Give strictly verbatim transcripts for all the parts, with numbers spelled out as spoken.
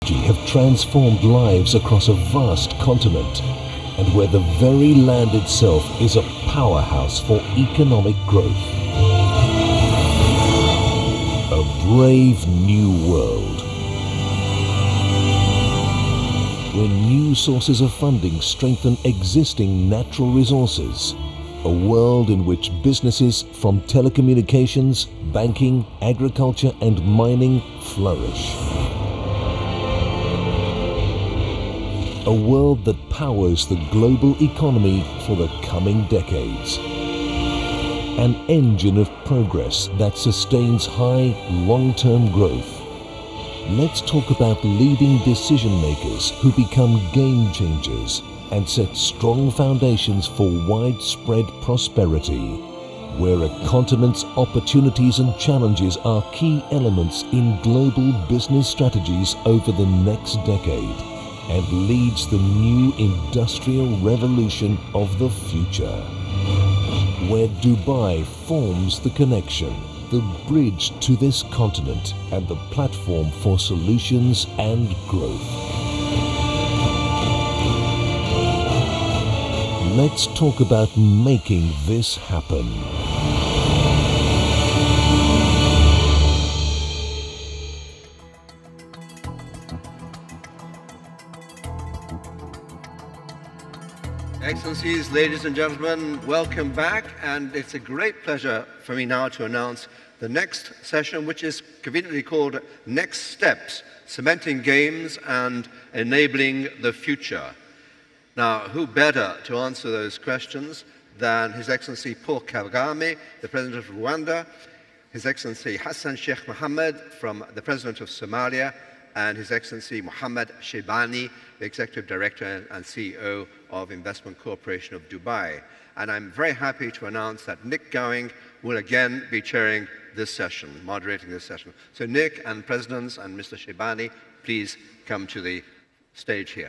have transformed lives across a vast continent, and where the very land itself is a powerhouse for economic growth. A brave new world, where new sources of funding strengthen existing natural resources. A world in which businesses from telecommunications, banking, agriculture and mining flourish. A world that powers the global economy for the coming decades. An engine of progress that sustains high, long-term growth. Let's talk about leading decision makers who become game changers and set strong foundations for widespread prosperity, where a continent's opportunities and challenges are key elements in global business strategies over the next decade, and leads the new industrial revolution of the future, where Dubai forms the connection, the bridge to this continent, and the platform for solutions and growth. Let's talk about making this happen. Excellencies, ladies and gentlemen, welcome back, and it's a great pleasure for me now to announce the next session, which is conveniently called Next Steps, Cementing Games and Enabling the Future. Now, who better to answer those questions than His Excellency Paul Kagame, the President of Rwanda, His Excellency Hassan Sheikh Mohammed, from the President of Somalia, and His Excellency Mohammed Shaibani, the Executive Director and C E O of Investment Corporation of Dubai. And I'm very happy to announce that Nick Gowing will again be chairing this session, moderating this session. So Nick and Presidents and Mister Shaibani, please come to the stage here.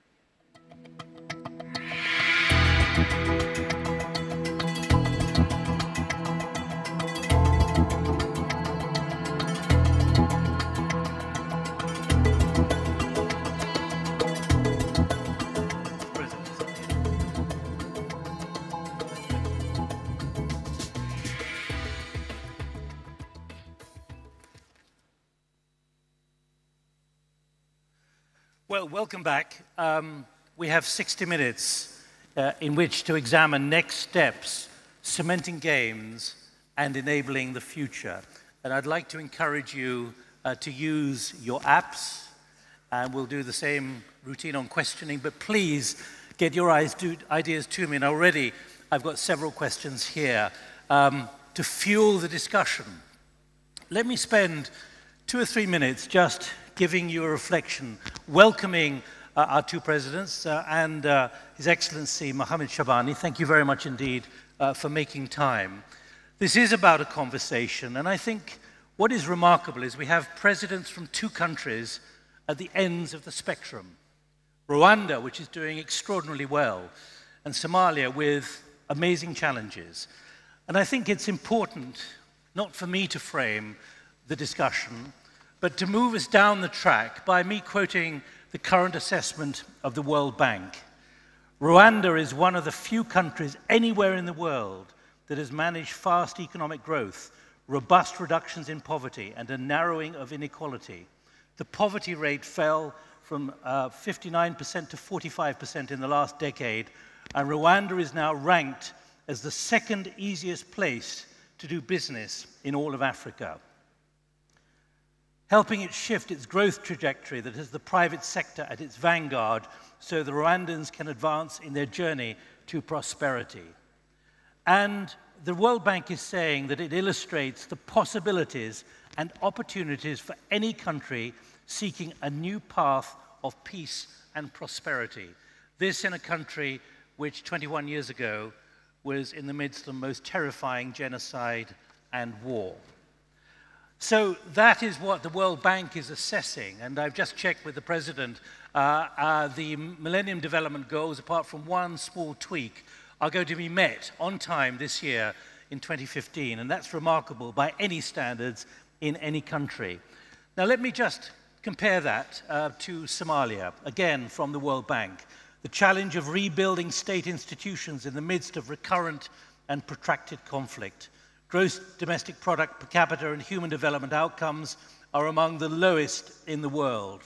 Well, welcome back. Um, we have sixty minutes uh, in which to examine next steps, cementing games, and enabling the future. And I'd like to encourage you uh, to use your apps, and we'll do the same routine on questioning, but please get your ideas to me. And already I've got several questions here um, to fuel the discussion. Let me spend two or three minutes just giving you a reflection, welcoming uh, our two presidents uh, and uh, His Excellency Mohammed Shaibani. Thank you very much indeed uh, for making time. This is about a conversation, and I think what is remarkable is we have presidents from two countries at the ends of the spectrum. Rwanda, which is doing extraordinarily well, and Somalia with amazing challenges. And I think it's important, not for me to frame the discussion, but to move us down the track by me quoting the current assessment of the World Bank. Rwanda is one of the few countries anywhere in the world that has managed fast economic growth, robust reductions in poverty, and a narrowing of inequality. The poverty rate fell from uh, fifty-nine percent to forty-five percent in the last decade, and Rwanda is now ranked as the second easiest place to do business in all of Africa, helping it shift its growth trajectory that has the private sector at its vanguard so the Rwandans can advance in their journey to prosperity. And the World Bank is saying that it illustrates the possibilities and opportunities for any country seeking a new path of peace and prosperity. This in a country which twenty-one years ago was in the midst of the most terrifying genocide and war. So that is what the World Bank is assessing, and I've just checked with the President. Uh, uh, the Millennium Development Goals, apart from one small tweak, are going to be met on time this year in twenty fifteen, and that's remarkable by any standards in any country. Now let me just compare that uh, to Somalia, again from the World Bank. The challenge of rebuilding state institutions in the midst of recurrent and protracted conflict. Gross domestic product per capita and human development outcomes are among the lowest in the world.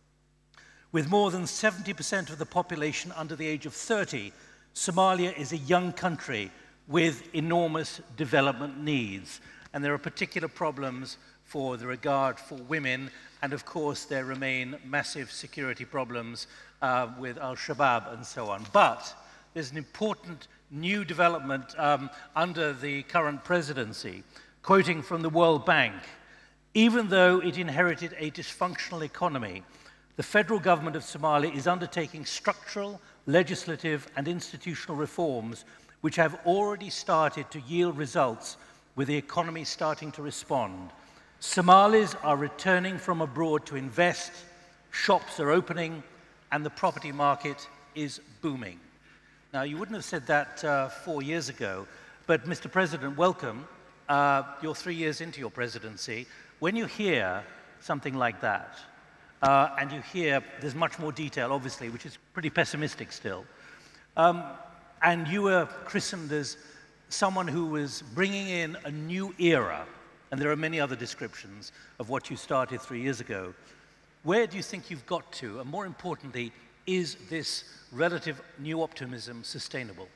With more than seventy percent of the population under the age of thirty, Somalia is a young country with enormous development needs. And there are particular problems for the regard for women, and of course there remain massive security problems uh, with Al-Shabaab and so on. But there's an important new development um, under the current presidency. Quoting from the World Bank, even though it inherited a dysfunctional economy, the federal government of Somalia is undertaking structural, legislative and institutional reforms which have already started to yield results, with the economy starting to respond. Somalis are returning from abroad to invest, shops are opening, and the property market is booming. Now, you wouldn't have said that uh, four years ago, but Mister President, welcome. Uh, you're three years into your presidency. When you hear something like that, uh, and you hear there's much more detail, obviously, which is pretty pessimistic still, um, and you were christened as someone who was bringing in a new era, and there are many other descriptions of what you started three years ago. Where do you think you've got to? And more importantly, is this relative new optimism sustainable?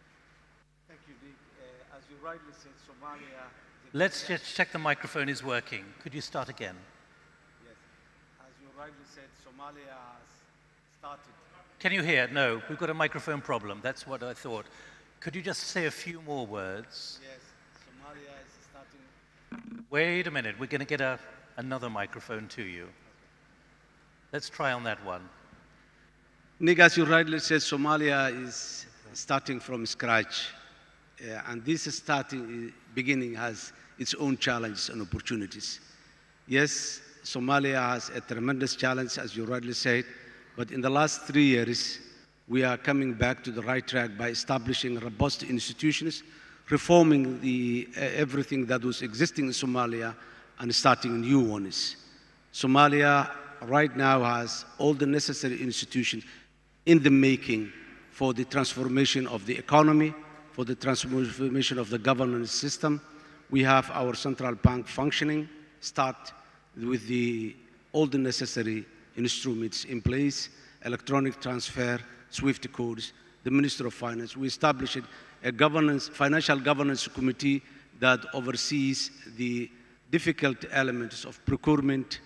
Thank you, Nick. Uh, as you rightly said, Somalia... Let's just check the microphone is working. Could you start again? Yes. As you rightly said, Somalia has started... Can you hear? No, we've got a microphone problem. That's what I thought. Could you just say a few more words? Yes, Somalia is starting... Wait a minute, we're going to get a, another microphone to you. Let's try on that one. Nick, as you rightly said, Somalia is starting from scratch. Uh, and this starting, beginning has its own challenges and opportunities. Yes, Somalia has a tremendous challenge, as you rightly said, but in the last three years, we are coming back to the right track by establishing robust institutions, reforming the, uh, everything that was existing in Somalia, and starting new ones. Somalia right now has all the necessary institutions in the making for the transformation of the economy, for the transformation of the governance system. We have our central bank functioning, start with the, all the necessary instruments in place, electronic transfer, SWIFT codes, the Minister of Finance. We established a governance, financial governance committee that oversees the difficult elements of procurement,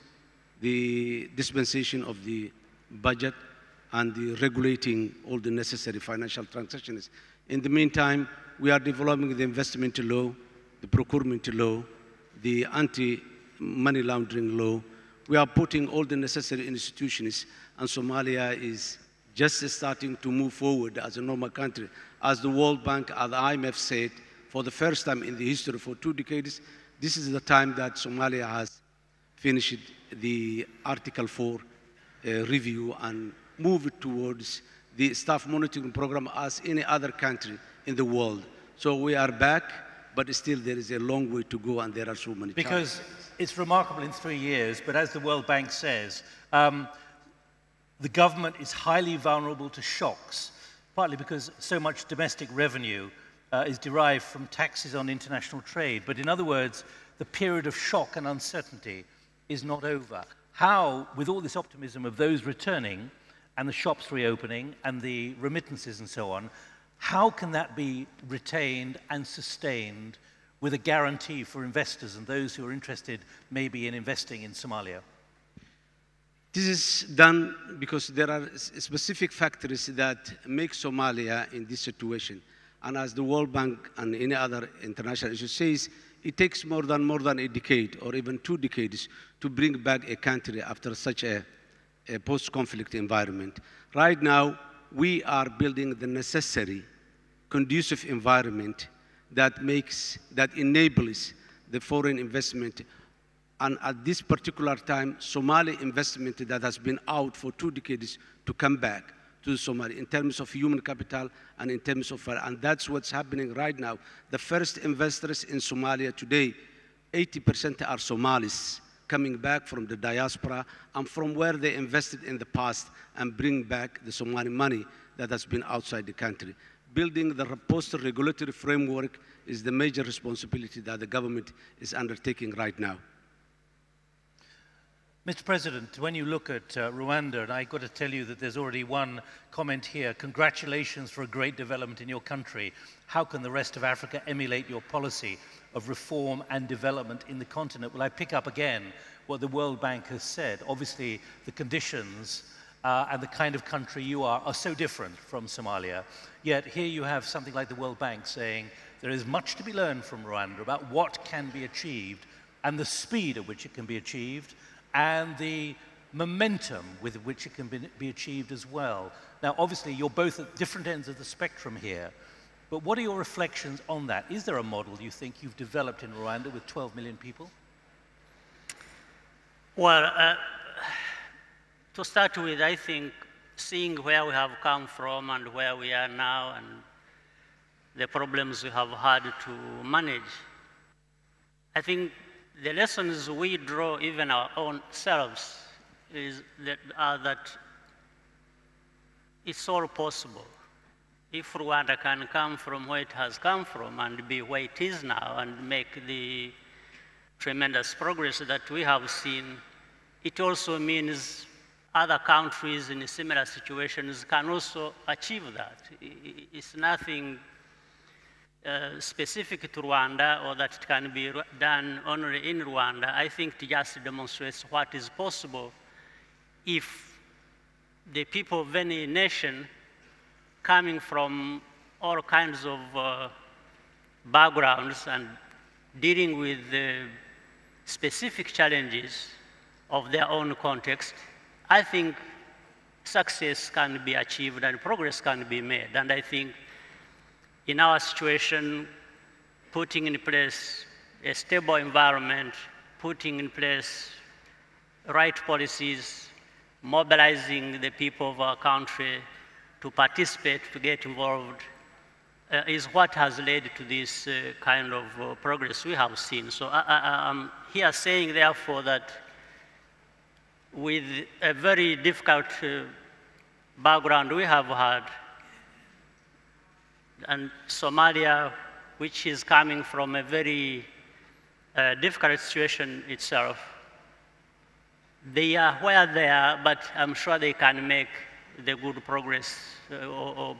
the dispensation of the budget, and the regulating all the necessary financial transactions. In the meantime, we are developing the investment law, the procurement law, the anti-money laundering law. We are putting all the necessary institutions, and Somalia is just starting to move forward as a normal country. As the World Bank and the I M F said, for the first time in the history for two decades, this is the time that Somalia has finished the Article four uh, review and moved towards the staff monitoring program as any other country in the world. So we are back, but still there is a long way to go, and there are so many Because challenges. It's remarkable in three years, but as the World Bank says, um, the government is highly vulnerable to shocks, partly because so much domestic revenue uh, is derived from taxes on international trade. But in other words, the period of shock and uncertainty is not over. How, with all this optimism of those returning and the shops reopening and the remittances and so on, how can that be retained and sustained with a guarantee for investors and those who are interested maybe in investing in Somalia? This is done because there are specific factors that make Somalia in this situation. And as the World Bank and any other international issue says, it takes more than, more than a decade or even two decades to bring back a country after such a, a post-conflict environment. Right now, we are building the necessary conducive environment that makes, that enables the foreign investment. And at this particular time, Somali investment that has been out for two decades to come back to Somalia in terms of human capital and in terms of, and that's what's happening right now. The first investors in Somalia today, eighty percent are Somalis. coming back from the diaspora and from where they invested in the past and bring back the Somali money that has been outside the country. Building the post-regulatory framework is the major responsibility that the government is undertaking right now. Mister President, when you look at uh, Rwanda, and I've got to tell you that there's already one comment here, congratulations for a great development in your country. How can the rest of Africa emulate your policy of reform and development in the continent? Well, I pick up again what the World Bank has said. Obviously, the conditions uh, and the kind of country you are are so different from Somalia. Yet here you have something like the World Bank saying there is much to be learned from Rwanda about what can be achieved and the speed at which it can be achieved, and the momentum with which it can be, be achieved as well. Now, obviously, you're both at different ends of the spectrum here, but what are your reflections on that? Is there a model you think you've developed in Rwanda with twelve million people? Well, uh, to start with, I think seeing where we have come from and where we are now and the problems we have had to manage, I think the lessons we draw even our own selves is that, are that it's all possible. If Rwanda can come from where it has come from and be where it is now and make the tremendous progress that we have seen, it also means other countries in similar situations can also achieve that. It's nothing Uh, specific to Rwanda or that it can be done only in Rwanda. I think it just demonstrates what is possible if the people of any nation coming from all kinds of uh, backgrounds and dealing with the specific challenges of their own context, I think success can be achieved and progress can be made. And I think in our situation, putting in place a stable environment, putting in place right policies, mobilizing the people of our country to participate, to get involved, uh, is what has led to this uh, kind of uh, progress we have seen. So I, I, I'm here saying, therefore, that with a very difficult uh, background we have had, and Somalia, which is coming from a very uh, difficult situation itself, they are where they are, but I'm sure they can make the good progress uh, or, or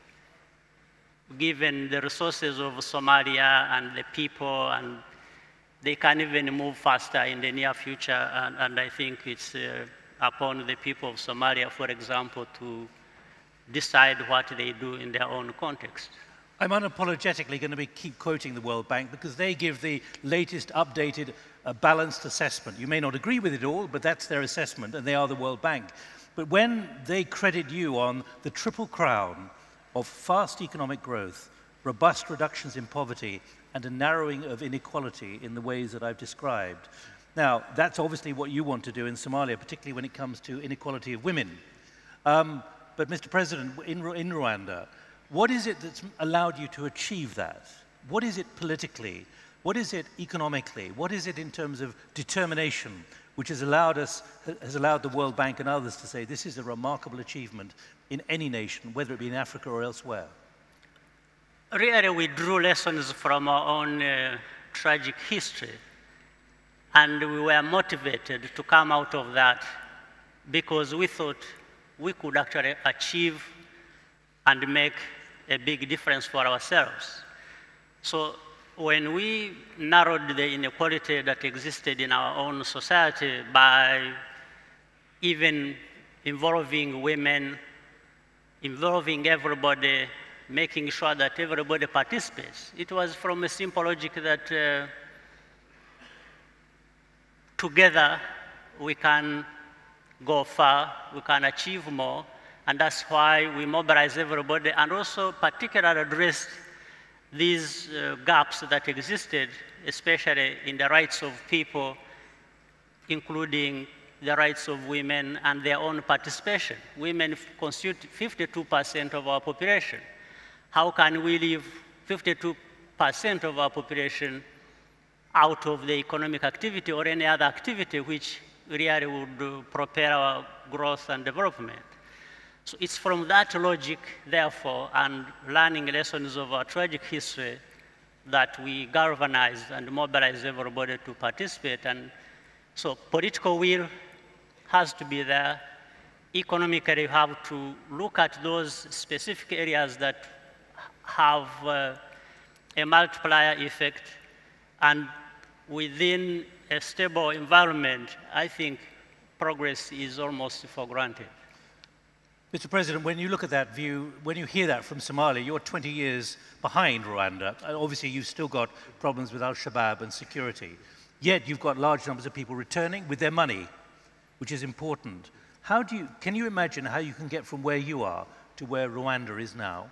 given the resources of Somalia and the people, and they can even move faster in the near future. And, and I think it's uh, upon the people of Somalia, for example, to decide what they do in their own context. I'm unapologetically going to be keep quoting the World Bank because they give the latest updated uh, balanced assessment. You may not agree with it all, but that's their assessment, and they are the World Bank. But when they credit you on the triple crown of fast economic growth, robust reductions in poverty, and a narrowing of inequality in the ways that I've described. Now, that's obviously what you want to do in Somalia, particularly when it comes to inequality of women. Um, But, Mister President, in, in Rwanda, what is it that's allowed you to achieve that? What is it politically? What is it economically? What is it in terms of determination, which has allowed us, has allowed the World Bank and others to say this is a remarkable achievement in any nation, whether it be in Africa or elsewhere? Really, we drew lessons from our own uh, tragic history, and we were motivated to come out of that because we thought we could actually achieve and make a big difference for ourselves. So when we narrowed the inequality that existed in our own society by even involving women, involving everybody, making sure that everybody participates, it was from a simple logic that uh, together we can go far, we can achieve more, and that's why we mobilize everybody and also particularly address these uh, gaps that existed, especially in the rights of people, including the rights of women and their own participation. Women constitute fifty-two percent of our population. How can we leave fifty-two percent of our population out of the economic activity or any other activity which really would uh, propel our growth and development. So it's from that logic, therefore, and learning lessons of our tragic history that we galvanize and mobilize everybody to participate. And so political will has to be there. Economically, you have to look at those specific areas that have uh, a multiplier effect. And within a stable environment, I think progress is almost for granted. Mister President, when you look at that view, when you hear that from Somalia, you're twenty years behind Rwanda. Obviously, you've still got problems with Al-Shabaab and security. Yet, you've got large numbers of people returning with their money, which is important. How do you, can you imagine how you can get from where you are to where Rwanda is now?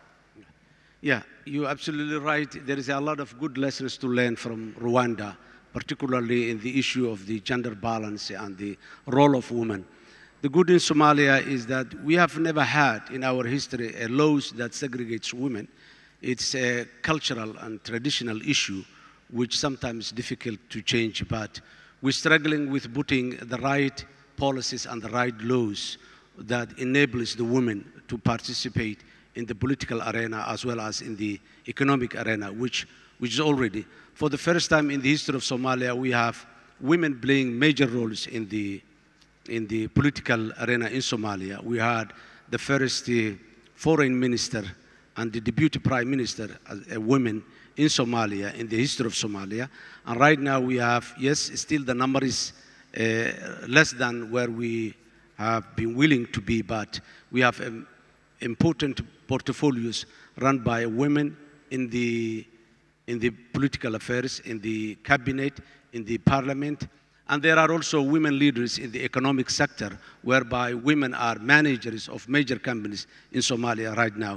Yeah, you're absolutely right. There is a lot of good lessons to learn from Rwanda, particularly in the issue of the gender balance and the role of women. The good in Somalia is that we have never had in our history a laws that segregates women. It's a cultural and traditional issue which sometimes is difficult to change, but we're struggling with putting the right policies and the right laws that enables the women to participate in the political arena as well as in the economic arena, which, which is already, for the first time in the history of Somalia, we have women playing major roles in the in the political arena in Somalia. We had the first uh, foreign minister and the deputy prime minister as a woman in Somalia, in the history of Somalia. And right now we have, yes, still the number is uh, less than where we have been willing to be, but we have um, important portfolios run by women in the, in the political affairs, in the cabinet, in the parliament. And there are also women leaders in the economic sector, whereby women are managers of major companies in Somalia right now.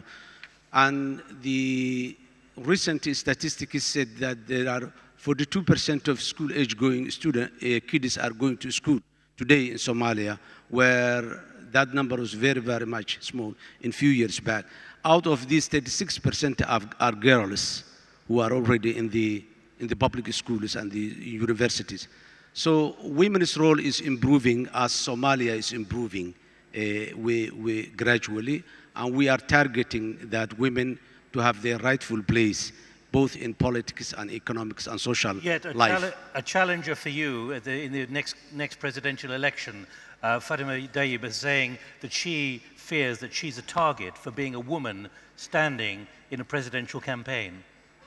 And the recent statistics said that there are forty-two percent of school-age going student uh, kids are going to school today in Somalia, where that number was very, very much small in few years back. Out of these, thirty-six percent are, are girls who are already in the, in the public schools and the universities. So women's role is improving as Somalia is improving uh, we, we gradually, and we are targeting that women to have their rightful place, both in politics and economics and social Yet a life. Yet a challenger for you at the, in the next, next presidential election, uh, Fatima Dayib is saying that she fears that she's a target for being a woman standing in a presidential campaign.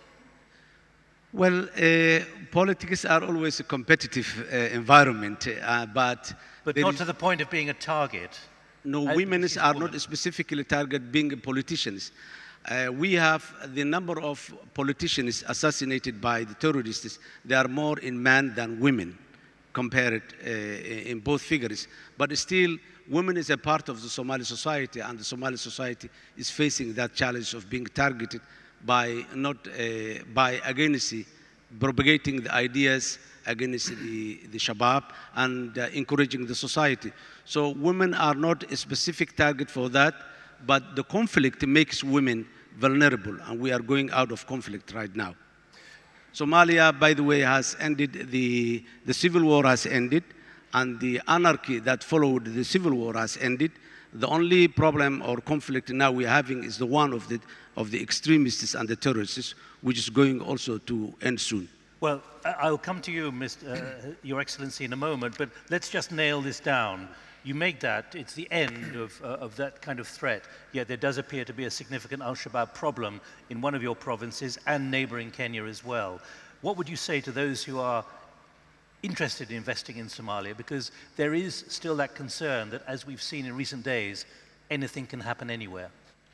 Well, uh, politics are always a competitive uh, environment, uh, but... But not to the point of being a target. No, women are not specifically targeted being politicians. Uh, we have the number of politicians assassinated by the terrorists. They are more in men than women, compared uh, in both figures. But still, women is a part of the Somali society, and the Somali society is facing that challenge of being targeted by not uh, by against propagating the ideas against the, the Shabab and uh, encouraging the society. So women are not a specific target for that, but the conflict makes women vulnerable, and we are going out of conflict right now. Somalia, by the way, has ended, the, the civil war has ended, and the anarchy that followed the civil war has ended. The only problem or conflict now we're having is the one of the, of the extremists and the terrorists, which is going also to end soon. Well, I'll come to you, Mister Uh, Your Excellency, in a moment, but let's just nail this down. You make that, it's the end of, uh, of that kind of threat, yet there does appear to be a significant Al-Shabaab problem in one of your provinces and neighboring Kenya as well. What would you say to those who are interested in investing in Somalia? Because there is still that concern that, as we've seen in recent days, anything can happen anywhere.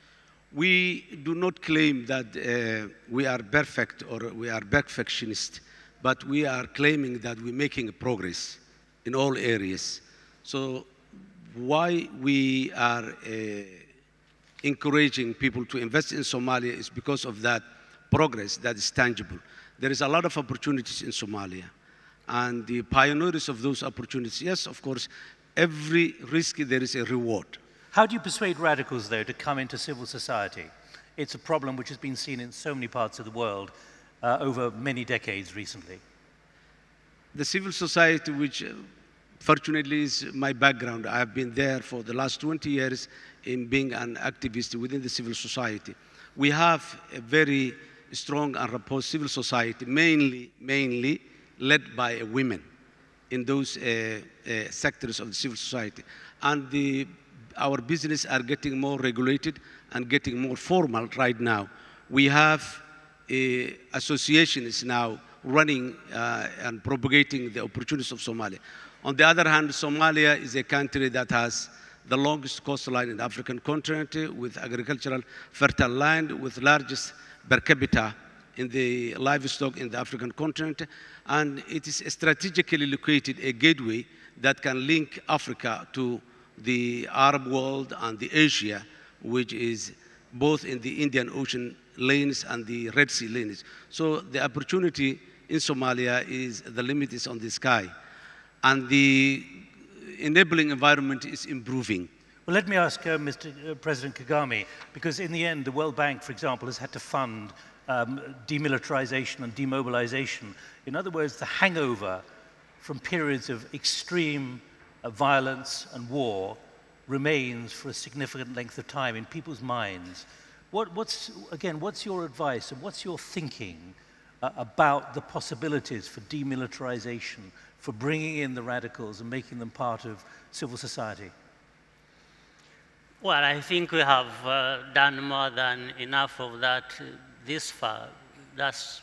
We do not claim that uh, we are perfect or we are perfectionists, but we are claiming that we're making progress in all areas. So why we are uh, encouraging people to invest in Somalia is because of that progress that is tangible. There is a lot of opportunities in Somalia, and the pioneers of those opportunities, yes, of course, every risk there is a reward. How do you persuade radicals, though, to come into civil society? It's a problem which has been seen in so many parts of the world uh, over many decades recently. the civil society, which uh, fortunately is my background. I've been there for the last twenty years in being an activist within the civil society. We have a very strong and robust civil society, mainly, mainly led by women in those uh, uh, sectors of the civil society. And the, our business are getting more regulated and getting more formal right now. We have uh, associations now running uh, and propagating the opportunities of Somalia. On the other hand, Somalia is a country that has the longest coastline in the African continent, uh, with agricultural fertile land, with largest per capita in the livestock in the African continent, and it is strategically located, a gateway that can link Africa to the Arab world and the Asia, which is both in the Indian Ocean lanes and the Red Sea lanes. So the opportunity in Somalia is, the limit is on the sky. And the enabling environment is improving. Well, let me ask uh, Mister Uh, President Kagame, because in the end, the World Bank, for example, has had to fund um, demilitarization and demobilization. In other words, the hangover from periods of extreme uh, violence and war remains for a significant length of time in people's minds. What, what's, again, what's your advice and what's your thinking uh, about the possibilities for demilitarization, for bringing in the radicals and making them part of civil society? Well, I think we have uh, done more than enough of that uh, this far. That's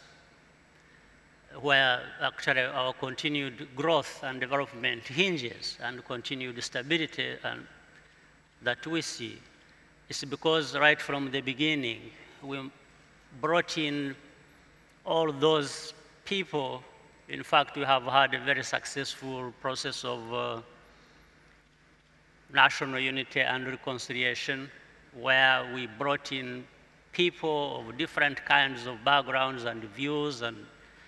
where actually our continued growth and development hinges, and continued stability and that we see. It's because right from the beginning, we brought in all those people. In fact, we have had a very successful process of uh, national unity and reconciliation, where we brought in people of different kinds of backgrounds and views, and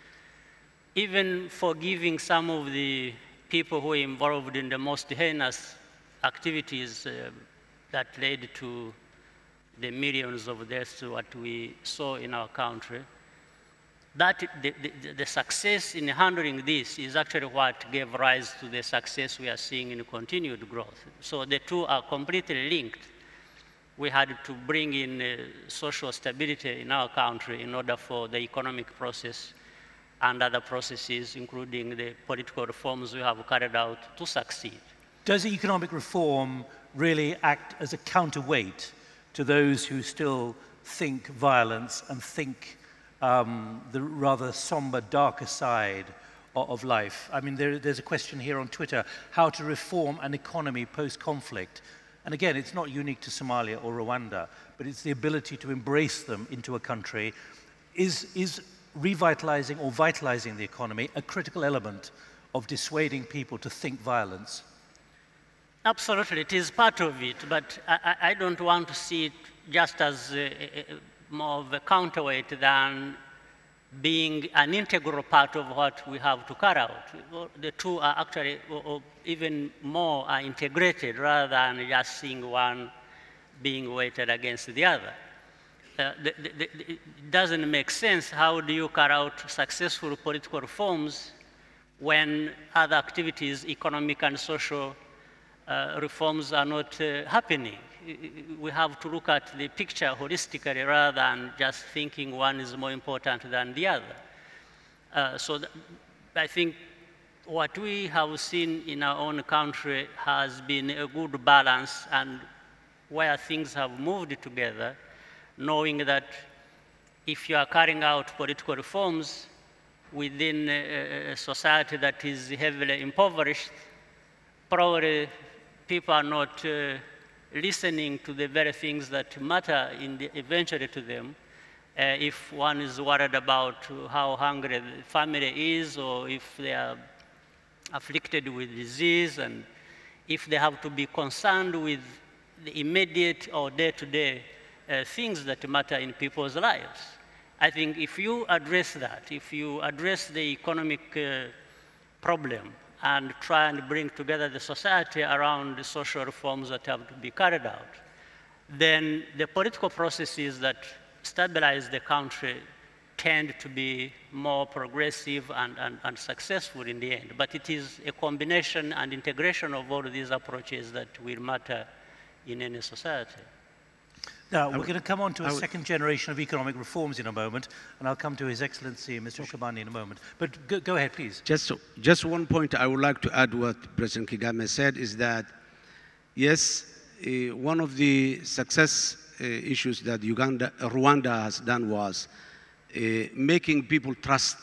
even forgiving some of the people who were involved in the most heinous activities uh, that led to the millions of deaths what we saw in our country. That the, the, the success in handling this is actually what gave rise to the success we are seeing in continued growth. So the two are completely linked. We had to bring in uh, social stability in our country in order for the economic process and other processes, including the political reforms we have carried out, to succeed. Does economic reform really act as a counterweight to those who still think violence and think Um, the rather somber, darker side of, of life? I mean, there, there's a question here on Twitter, how to reform an economy post-conflict. And again, it's not unique to Somalia or Rwanda, but it's the ability to embrace them into a country. Is, is revitalizing or vitalizing the economy a critical element of dissuading people to think violence? Absolutely, it is part of it, but I, I don't want to see it just as a, a, more of a counterweight than being an integral part of what we have to carry out. The two are actually, or even more, are integrated rather than just seeing one being weighted against the other. Uh, the, the, the, it doesn't make sense. How do you carry out successful political reforms when other activities, economic and social uh, reforms, are not uh, happening? We have to look at the picture holistically rather than just thinking one is more important than the other. Uh, so I think what we have seen in our own country has been a good balance, and where things have moved together, knowing that if you are carrying out political reforms within a, a society that is heavily impoverished, probably people are not uh, listening to the very things that matter in the, eventually to them. Uh, if one is worried about how hungry the family is, or if they are afflicted with disease, and if they have to be concerned with the immediate or day-to-day uh, things that matter in people's lives. I think if you address that, if you address the economic uh, problem, and try and bring together the society around the social reforms that have to be carried out, then the political processes that stabilize the country tend to be more progressive and, and, and successful in the end. But it is a combination and integration of all of these approaches that will matter in any society. Now, we're going to come on to a second generation of economic reforms in a moment, and I'll come to His Excellency, Mister Shaibani, in a moment. But go, go ahead, please. Just, just one point I would like to add what President Kagame said is that, yes, uh, one of the success uh, issues that Uganda, uh, Rwanda has done was uh, making people trust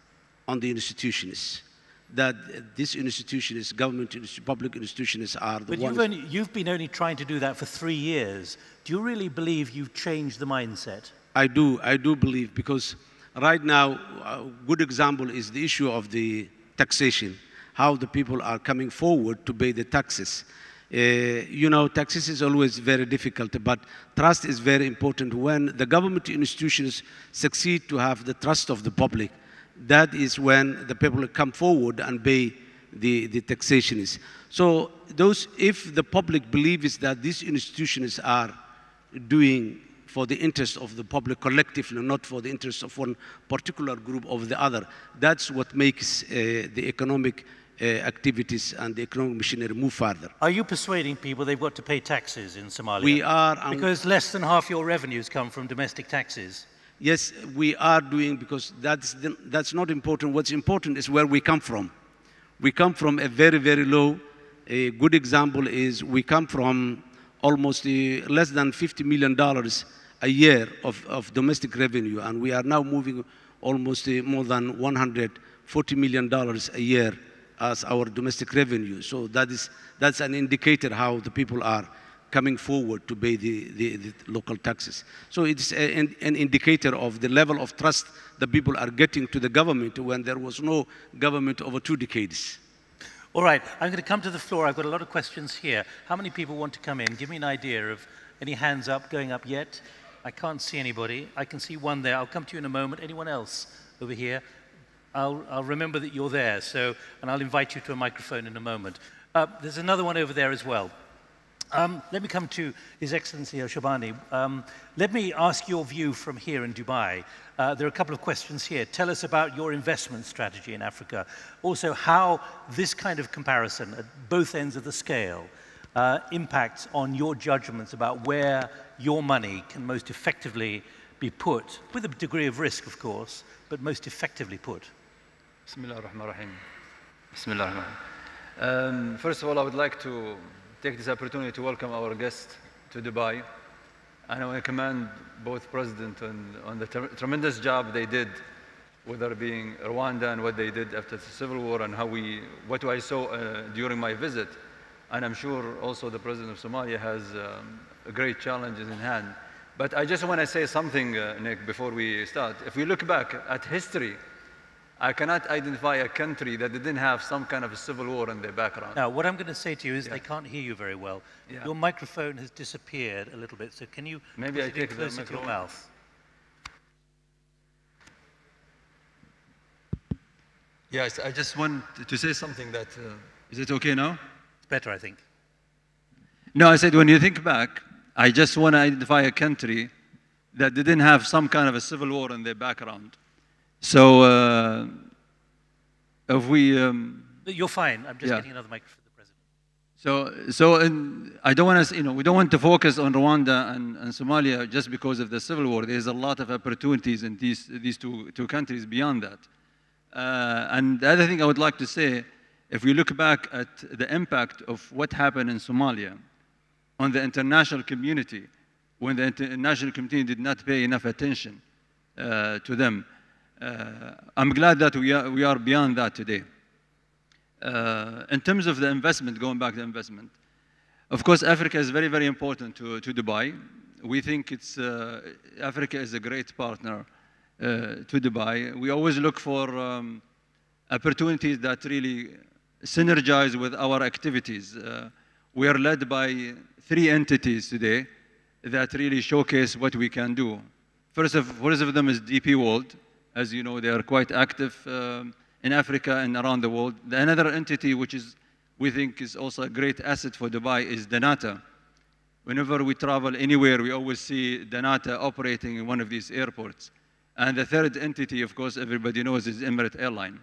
on the institutions. That these institutions, government, public institutions are the but ones... But you've, you've been only trying to do that for three years. Do you really believe you've changed the mindset? I do, I do believe, because right now, a good example is the issue of the taxation, how the people are coming forward to pay the taxes. Uh, you know, taxes is always very difficult, but trust is very important. When the government institutions succeed to have the trust of the public, that is when the people come forward and pay the, the taxations. So those, if the public believes that these institutions are doing for the interest of the public collectively, not for the interest of one particular group or the other, that's what makes uh, the economic uh, activities and the economic machinery move further. Are you persuading people they've got to pay taxes in Somalia? We are. Um, because less than half your revenues come from domestic taxes. Yes, we are doing, because that's, the, that's not important. What's important is where we come from. We come from a very, very low. A good example is we come from almost uh, less than fifty million dollars a year of, of domestic revenue, and we are now moving almost uh, more than one hundred forty million dollars a year as our domestic revenue. So that is, that's an indicator how the people are coming forward to pay the, the, the local taxes. So it's a, an, an indicator of the level of trust the people are getting to the government when there was no government over two decades. All right, I'm going to come to the floor. I've got a lot of questions here. How many people want to come in? Give me an idea of any hands up, going up yet? I can't see anybody. I can see one there. I'll come to you in a moment. Anyone else over here? I'll, I'll remember that you're there, so, and I'll invite you to a microphone in a moment. Uh, there's another one over there as well. Um, let me come to His Excellency Shaibani. Um, let me ask your view from here in Dubai. Uh, there are a couple of questions here. Tell us about your investment strategy in Africa. Also, how this kind of comparison at both ends of the scale uh, impacts on your judgments about where your money can most effectively be put, with a degree of risk, of course, but most effectively put. Bismillah ar-Rahman ar-Rahim. Bismillah ar-Rahman. Um, first of all, I would like to take this opportunity to welcome our guest to Dubai. And I want to commend both President on, on the tremendous job they did, whether being Rwanda and what they did after the civil war and how we, what I saw uh, during my visit. And I'm sure also the President of Somalia has um, great challenges in hand. But I just want to say something, uh, Nick, before we start. If we look back at history, I cannot identify a country that didn't have some kind of a civil war in their background. Now, what I'm going to say to you is yeah. they can't hear you very well. Yeah. Your microphone has disappeared a little bit, so can you Maybe I put it take in closer the to your microphone. mouth? Yes, I just want to say something that, uh, is it okay now? It's better, I think. No, I said when you think back, I just want to identify a country that didn't have some kind of a civil war in their background. So, uh, if we... Um, You're fine. I'm just yeah. getting another mic for the President. So, so in, I don't want to, you know, we don't want to focus on Rwanda and, and Somalia just because of the civil war. There's a lot of opportunities in these, these two, two countries beyond that. Uh, and the other thing I would like to say, if we look back at the impact of what happened in Somalia on the international community, when the international community did not pay enough attention uh, to them, uh, I'm glad that we are, we are beyond that today. Uh, in terms of the investment, going back to investment, of course, Africa is very, very important to, to Dubai. We think it's, uh, Africa is a great partner uh, to Dubai. We always look for um, opportunities that really synergize with our activities. Uh, we are led by three entities today that really showcase what we can do. First of, first of them is D P World. As you know, they are quite active um, in Africa and around the world. The another entity which is, we think is also a great asset for Dubai is Danata. Whenever we travel anywhere, we always see Danata operating in one of these airports. And the third entity, of course, everybody knows is Emirates Airline.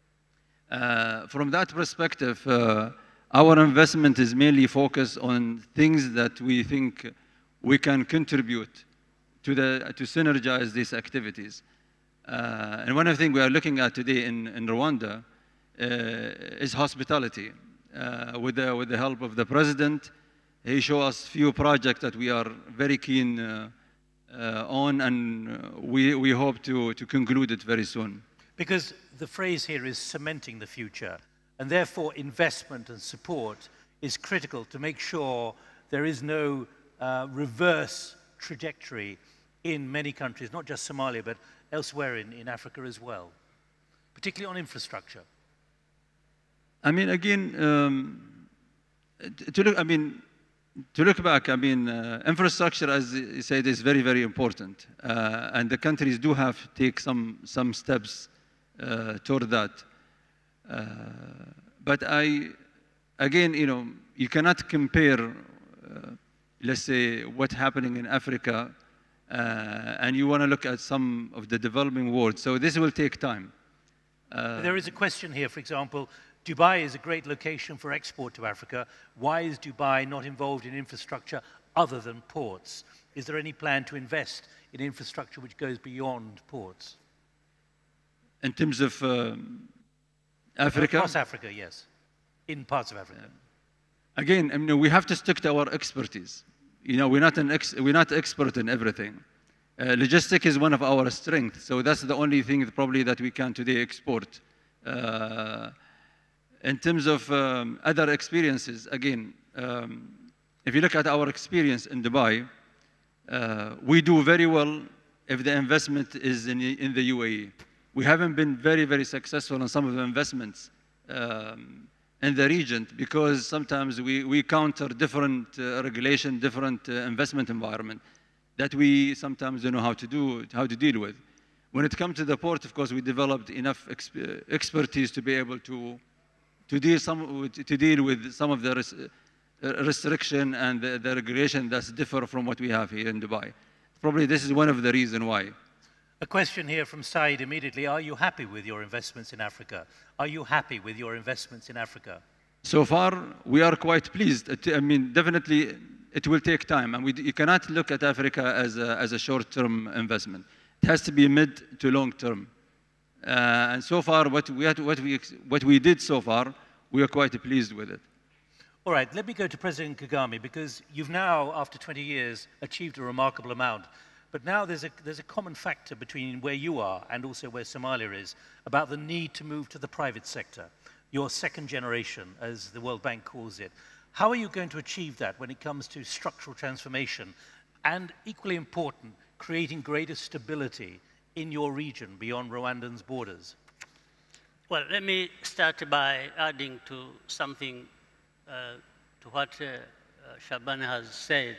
Uh, from that perspective, uh, our investment is mainly focused on things that we think we can contribute to, the, to synergize these activities. Uh, and one of the things we are looking at today in, in Rwanda uh, is hospitality. Uh, with, the, with the help of the president, he showed us few projects that we are very keen uh, uh, on, and uh, we, we hope to, to conclude it very soon. Because the phrase here is cementing the future, and therefore investment and support is critical to make sure there is no uh, reverse trajectory in many countries, not just Somalia, but elsewhere in, in Africa as well, particularly on infrastructure. I mean, again, um, to look, I mean, to look back, I mean, uh, infrastructure, as you said, is very, very important. Uh, and the countries do have to take some, some steps uh, toward that. Uh, but I, again, you know, you cannot compare, uh, let's say, what's happening in Africa, uh, and you want to look at some of the developing world. So this will take time. Uh, there is a question here, for example, Dubai is a great location for export to Africa. Why is Dubai not involved in infrastructure other than ports? Is there any plan to invest in infrastructure which goes beyond ports? In terms of um, Africa? Across Africa, yes. In parts of Africa. Again, I mean, we have to stick to our expertise. You know, we're not, an ex we're not expert in everything. Uh, logistics is one of our strengths, so that's the only thing probably that we can today export. Uh, In terms of um, other experiences, again, um, if you look at our experience in Dubai, uh, we do very well if the investment is in, in the U A E. We haven't been very, very successful in some of the investments um, in the region because sometimes we, we counter different uh, regulation, different uh, investment environment that we sometimes don't know how to do, how to deal with. When it comes to the port, of course, we developed enough exp expertise to be able to To deal, some, to deal with some of the res, uh, restriction and the, the regulation that's different from what we have here in Dubai. Probably this is one of the reasons why. A question here from Said immediately. Are you happy with your investments in Africa? Are you happy with your investments in Africa? So far, we are quite pleased. I mean, definitely, it will take time. And we, you cannot look at Africa as a, as a short-term investment. It has to be mid to long-term. Uh, and so far, what we, had, what, we, what we did so far, we are quite pleased with it. All right, let me go to President Kagame, because you've now, after twenty years, achieved a remarkable amount. But now there's a, there's a common factor between where you are and also where Somalia is, about the need to move to the private sector, your second generation, as the World Bank calls it. How are you going to achieve that when it comes to structural transformation and, equally important, creating greater stability in your region beyond Rwandan's borders? Well, let me start by adding to something uh, to what uh, uh, Shaibani has said.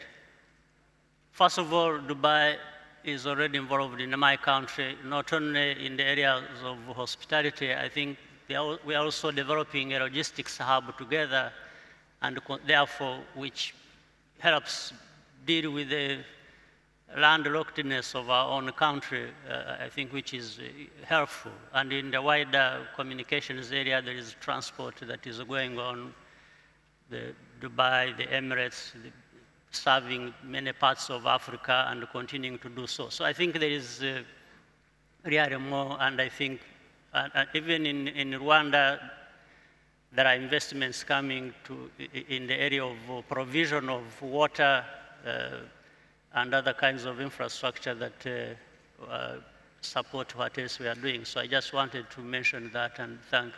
First of all, Dubai is already involved in my country, not only in the areas of hospitality. I think are, we are also developing a logistics hub together, and therefore, which helps deal with the landlockedness of our own country, uh, I think, which is uh, helpful. And in the wider communications area, there is transport that is going on, the Dubai, the Emirates, the, serving many parts of Africa and continuing to do so. So I think there is uh, really more, and I think uh, uh, even in, in Rwanda, there are investments coming to, in the area of provision of water, uh, and other kinds of infrastructure that uh, uh, support what else we are doing. So I just wanted to mention that and thank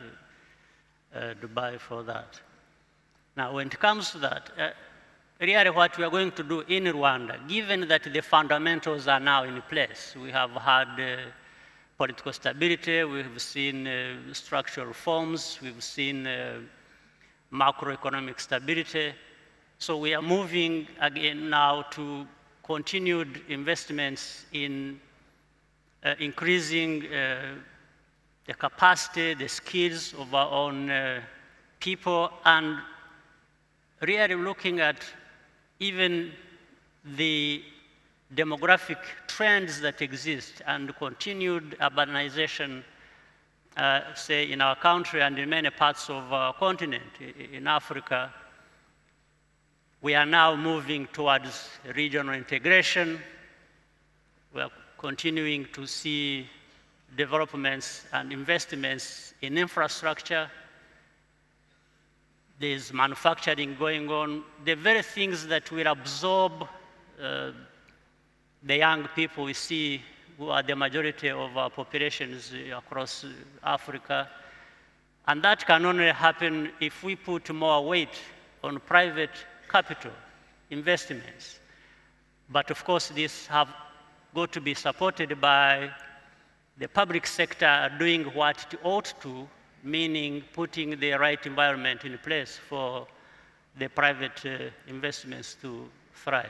uh, Dubai for that. Now, when it comes to that, uh, really what we are going to do in Rwanda, given that the fundamentals are now in place, we have had uh, political stability, we've seen uh, structural reforms, we've seen uh, macroeconomic stability. So we are moving again now to continued investments in uh, increasing uh, the capacity, the skills of our own uh, people, and really looking at even the demographic trends that exist and continued urbanization, uh, say in our country and in many parts of our continent, in Africa, we are now moving towards regional integration. We are continuing to see developments and investments in infrastructure. There's manufacturing going on. The very things that will absorb uh, the young people we see, who are the majority of our populations across Africa. And that can only happen if we put more weight on private capital investments. But of course, these have got to be supported by the public sector doing what it ought to, meaning putting the right environment in place for the private uh, investments to thrive.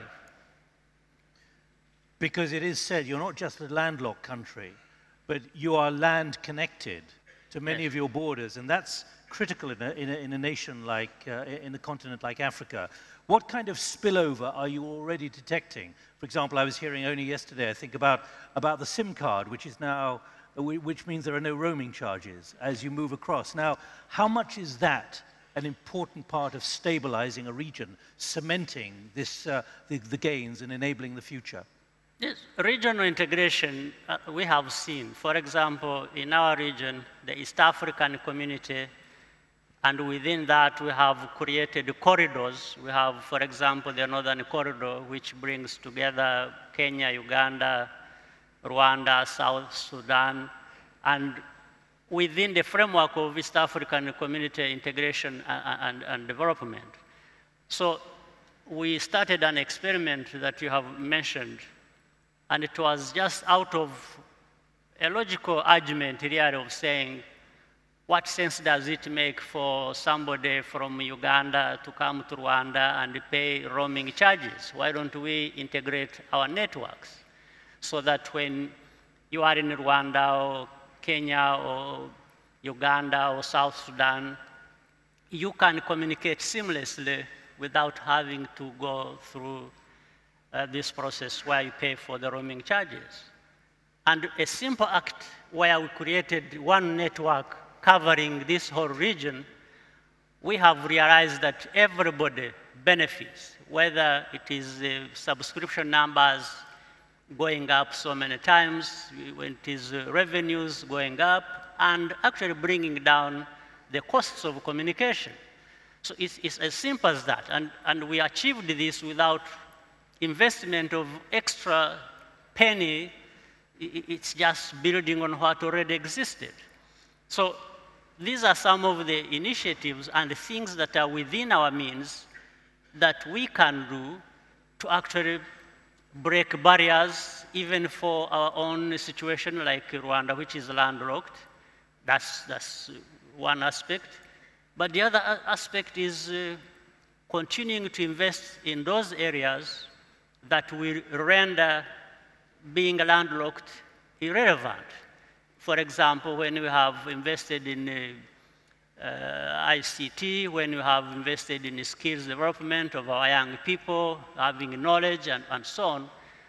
Because it is said you're not just a landlocked country, but you are land connected to many yes. of your borders, and that's critical in a, in a, in a nation like, uh, in a continent like Africa. What kind of spillover are you already detecting? For example, I was hearing only yesterday, I think, about, about the SIM card, which is now, which means there are no roaming charges as you move across. Now, how much is that an important part of stabilizing a region, cementing this, uh, the, the gains and enabling the future? Yes, regional integration uh, we have seen. For example, in our region, the East African community, and within that we have created corridors. We have, for example, the Northern Corridor, which brings together Kenya, Uganda, Rwanda, South Sudan, and within the framework of East African community integration and, and, and development. So we started an experiment that you have mentioned, and it was just out of a logical argument really of saying, what sense does it make for somebody from Uganda to come to Rwanda and pay roaming charges? Why don't we integrate our networks so that when you are in Rwanda or Kenya or Uganda or South Sudan, you can communicate seamlessly without having to go through uh, this process where you pay for the roaming charges. And a simple act where we created one network covering this whole region, we have realized that everybody benefits, whether it is the subscription numbers going up so many times, when it is revenues going up, and actually bringing down the costs of communication. So it's, it's as simple as that. And, and we achieved this without investment of extra penny. It's just building on what already existed. So these are some of the initiatives and the things that are within our means that we can do to actually break barriers, even for our own situation like Rwanda, which is landlocked. That's, that's one aspect. But the other aspect is uh, continuing to invest in those areas that will render being landlocked irrelevant. For example, when we have invested in uh, uh, I C T, when we have invested in skills development of our young people, having knowledge and, and so on,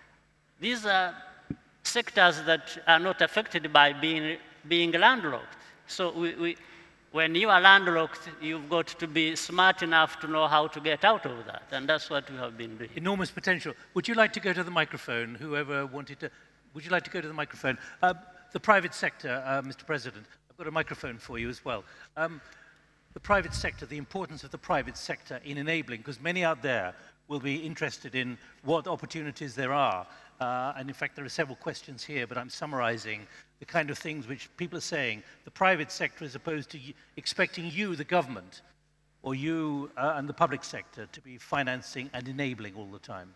these are sectors that are not affected by being, being landlocked. So we, we, when you are landlocked, you've got to be smart enough to know how to get out of that, and that's what we have been doing. Enormous potential. Would you like to go to the microphone, whoever wanted to? Would you like to go to the microphone? Uh, the private sector, uh, Mister President, I've got a microphone for you as well. Um, the private sector, the importance of the private sector in enabling, because many out there will be interested in what opportunities there are. Uh, and in fact, there are several questions here, but I'm summarizing the kind of things which people are saying. The private sector is opposed to expecting you, the government, or you uh, and the public sector to be financing and enabling all the time.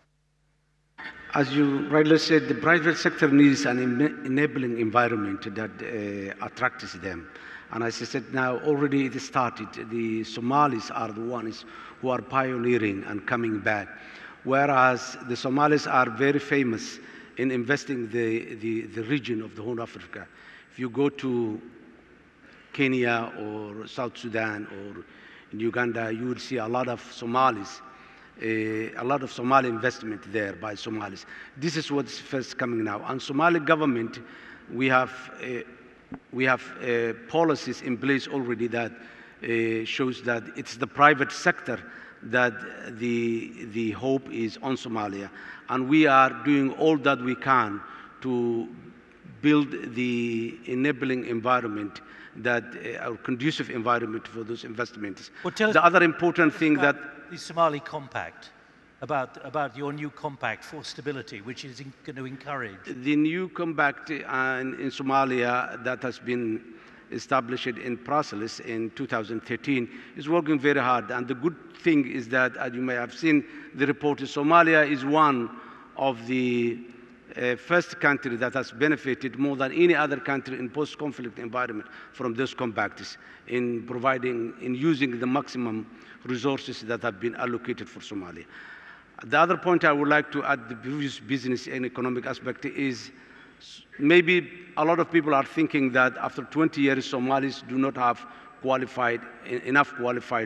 As you rightly said, the private sector needs an enabling environment that uh, attracts them. And as I said now, already it started. The Somalis are the ones who are pioneering and coming back. Whereas the Somalis are very famous in investing the, the, the region of the Horn of Africa. If you go to Kenya or South Sudan or in Uganda, you would see a lot of Somalis a, a lot of Somali investment there by Somalis. This is what's first coming now. And Somali government, we have, uh, we have uh, policies in place already that uh, shows that it's the private sector that the, the hope is on Somalia. And we are doing all that we can to build the enabling environment, that uh, a conducive environment for those investments. Well, tell the us, other important thing that the Somali Compact, about about your new compact for stability, which is in, going to encourage the new compact uh, in, in Somalia that has been established in Brussels in two thousand thirteen is working very hard. And the good thing is that, as you may have seen the report, Somalia is one of the Uh, first country that has benefited more than any other country in post-conflict environment from those compacts in providing, in using the maximum resources that have been allocated for Somalia. The other point I would like to add, the previous business and economic aspect, is maybe a lot of people are thinking that after twenty years, Somalis do not have qualified, enough qualified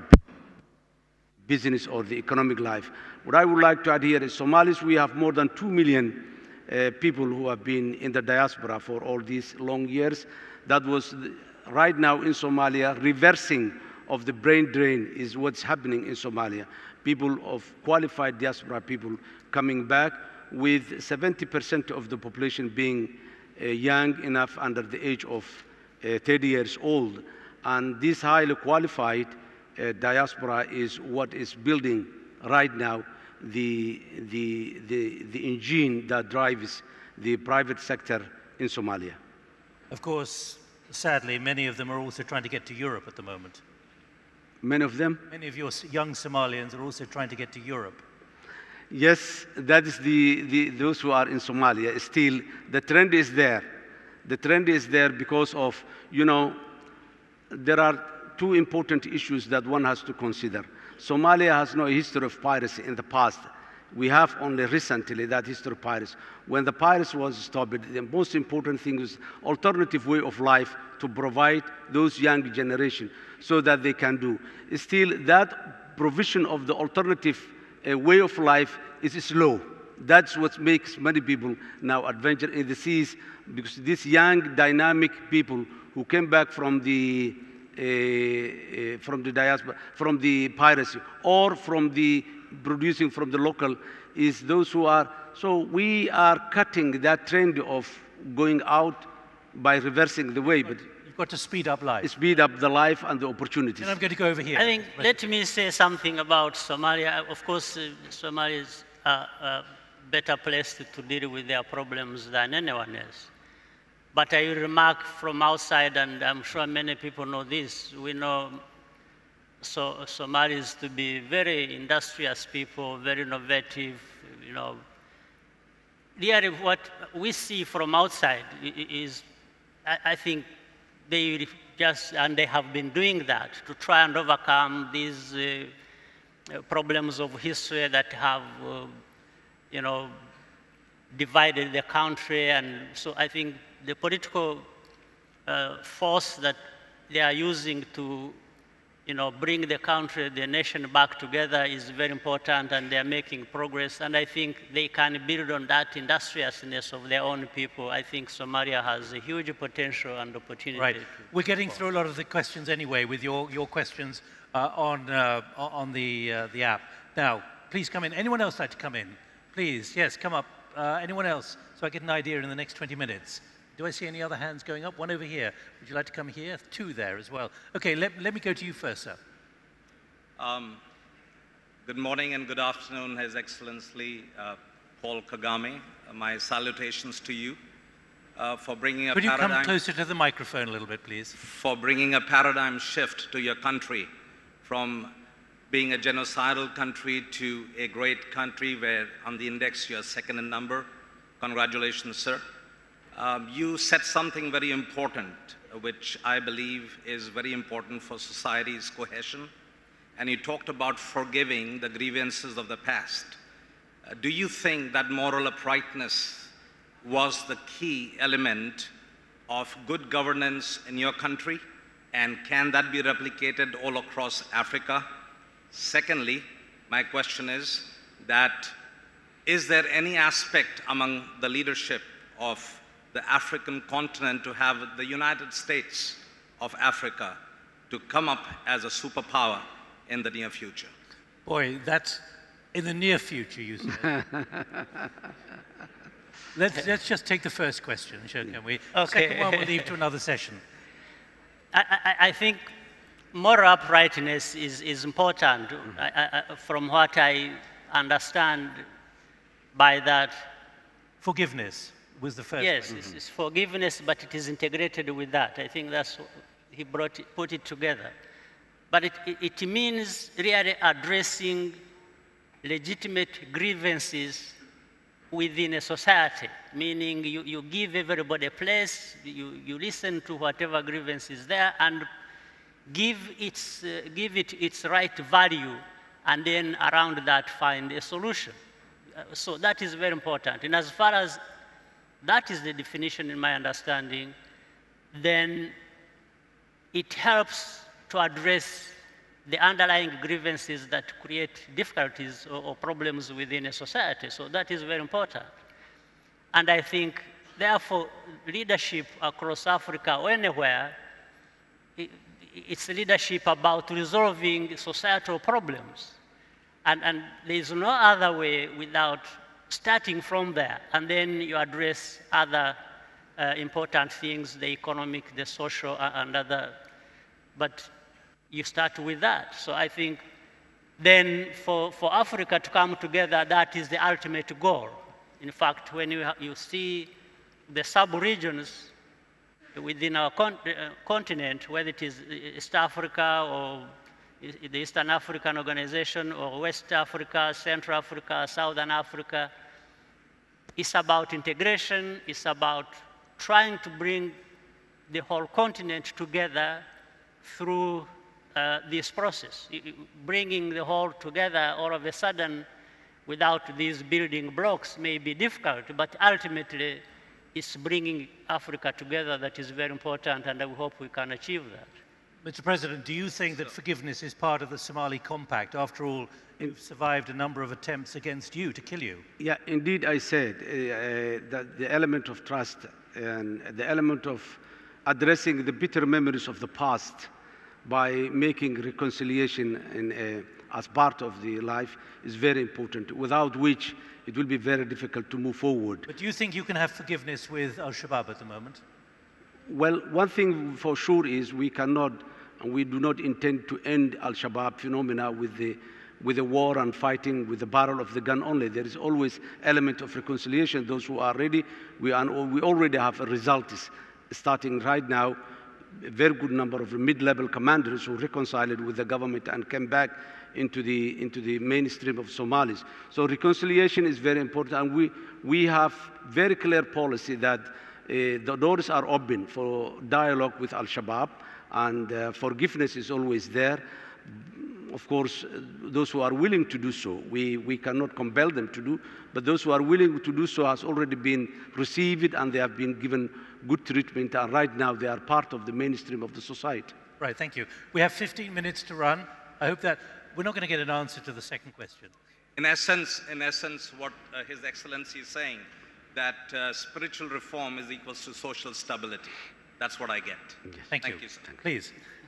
business or the economic life. What I would like to add here is Somalis, we have more than two million Uh, people who have been in the diaspora for all these long years. That was, the, right now in Somalia, reversing of the brain drain is what's happening in Somalia. People of qualified diaspora people coming back, with seventy percent of the population being uh, young enough, under the age of uh, thirty years old. And this highly qualified uh, diaspora is what is building right now The, the, the, the engine that drives the private sector in Somalia. Of course, sadly, many of them are also trying to get to Europe at the moment. Many of them? Many of your young Somalians are also trying to get to Europe. Yes, that is the, the, those who are in Somalia. Still, the trend is there. The trend is there because of, you know, there are two important issues that one has to consider. Somalia has no history of piracy in the past. We have only recently that history of piracy. When the piracy was stopped, the most important thing is alternative way of life to provide those young generation so that they can do. Still, that provision of the alternative uh, way of life is slow. That's what makes many people now adventure in the seas, because these young, dynamic people who came back from the Uh, uh, from the diaspora, from the piracy, or from the producing from the local, is those who are, so we are cutting that trend of going out by reversing the way. But you've got to speed up life. Speed up the life and the opportunities. And I'm going to go over here. I think, let me say something about Somalia. Of course, uh, Somalia is a, a better place to, to deal with their problems than anyone else. But I remark from outside, and I'm sure many people know this, we know so, Somalis to be very industrious people, very innovative, you know. Really what we see from outside is, I, I think they just, and they have been doing that to try and overcome these uh, problems of history that have, uh, you know, divided the country. And so I think the political uh, force that they are using to, you know, bring the country, the nation back together is very important, and they're making progress. And I think they can build on that industriousness of their own people. I think Somalia has a huge potential and opportunity. Right. To We're getting through a lot of the questions anyway with your, your questions uh, on, uh, on the, uh, the app. Now, please come in. Anyone else like to come in? Please, yes, come up. Uh, anyone else? So I get an idea in the next twenty minutes. Do I see any other hands going up? One over here. Would you like to come here? Two there as well. Okay, let, let me go to you first, sir. Um, good morning and good afternoon, His Excellency uh, Paul Kagame. Uh, my salutations to you uh, for bringing a Could you paradigm... come closer to the microphone a little bit, please? For bringing a paradigm shift to your country from being a genocidal country to a great country where on the index you're second in number. Congratulations, sir. Um, you said something very important, uh, which I believe is very important for society's cohesion. And you talked about forgiving the grievances of the past. Uh, do you think that moral uprightness was the key element of good governance in your country? And can that be replicated all across Africa? Secondly, My question is that, is there any aspect among the leadership of the African continent to have the United States of Africa to come up as a superpower in the near future? Boy, that's in the near future, you said. let's, let's just take the first question, can we? Okay. Second one we'll leave to another session. I, I, I think moral uprightness is, is important. Mm-hmm. I, I, from what I understand by that. Forgiveness was the first. Yes, one. It's, it's forgiveness, but it is integrated with that. I think that's what he brought it, put it together. But it, it, it means really addressing legitimate grievances within a society, meaning you, you give everybody a place, you, you listen to whatever grievance is there, and give, its, uh, give it its right value, and then around that find a solution. Uh, so that is very important. And as far as that is the definition in my understanding, then it helps to address the underlying grievances that create difficulties or, or problems within a society. So that is very important. And I think, therefore, leadership across Africa or anywhere, it, it's leadership about resolving societal problems. And, and there is no other way without starting from there. And then you address other uh, important things, the economic, the social, and other. But you start with that. So I think then for, for Africa to come together, that is the ultimate goal. In fact, when you, you see the sub-regions within our con uh, continent, whether it is East Africa or the Eastern African Organization or West Africa, Central Africa, Southern Africa, it's about integration, it's about trying to bring the whole continent together through uh, this process. Bringing the whole together all of a sudden without these building blocks may be difficult, but ultimately it's bringing Africa together that is very important, and I hope we can achieve that. Mister President, do you think that forgiveness is part of the Somali Compact? After all, you've survived a number of attempts against you to kill you. Yeah, indeed, I said uh, that the element of trust and the element of addressing the bitter memories of the past by making reconciliation in a, as part of the life is very important, without which it will be very difficult to move forward. But do you think you can have forgiveness with Al-Shabaab at the moment? Well, one thing for sure is we cannot, and we do not intend to end Al-Shabaab phenomena with the, with the war and fighting with the barrel of the gun only. There is always element of reconciliation. Those who are ready, we, are, we already have results starting right now. A very good number of mid-level commanders who reconciled with the government and came back into the, into the mainstream of Somalis. So reconciliation is very important, and we, we have very clear policy that uh, the doors are open for dialogue with Al-Shabaab, and uh, forgiveness is always there. Of course, uh, those who are willing to do so, we, we cannot compel them to do, but those who are willing to do so has already been received, and they have been given good treatment, and right now they are part of the mainstream of the society. Right, thank you. We have fifteen minutes to run. I hope that we're not going to get an answer to the second question. In essence, in essence, what uh, His Excellency is saying, that uh, spiritual reform is equals to social stability. That's what I get. Yes. Thank, Thank you. you, sir. Please.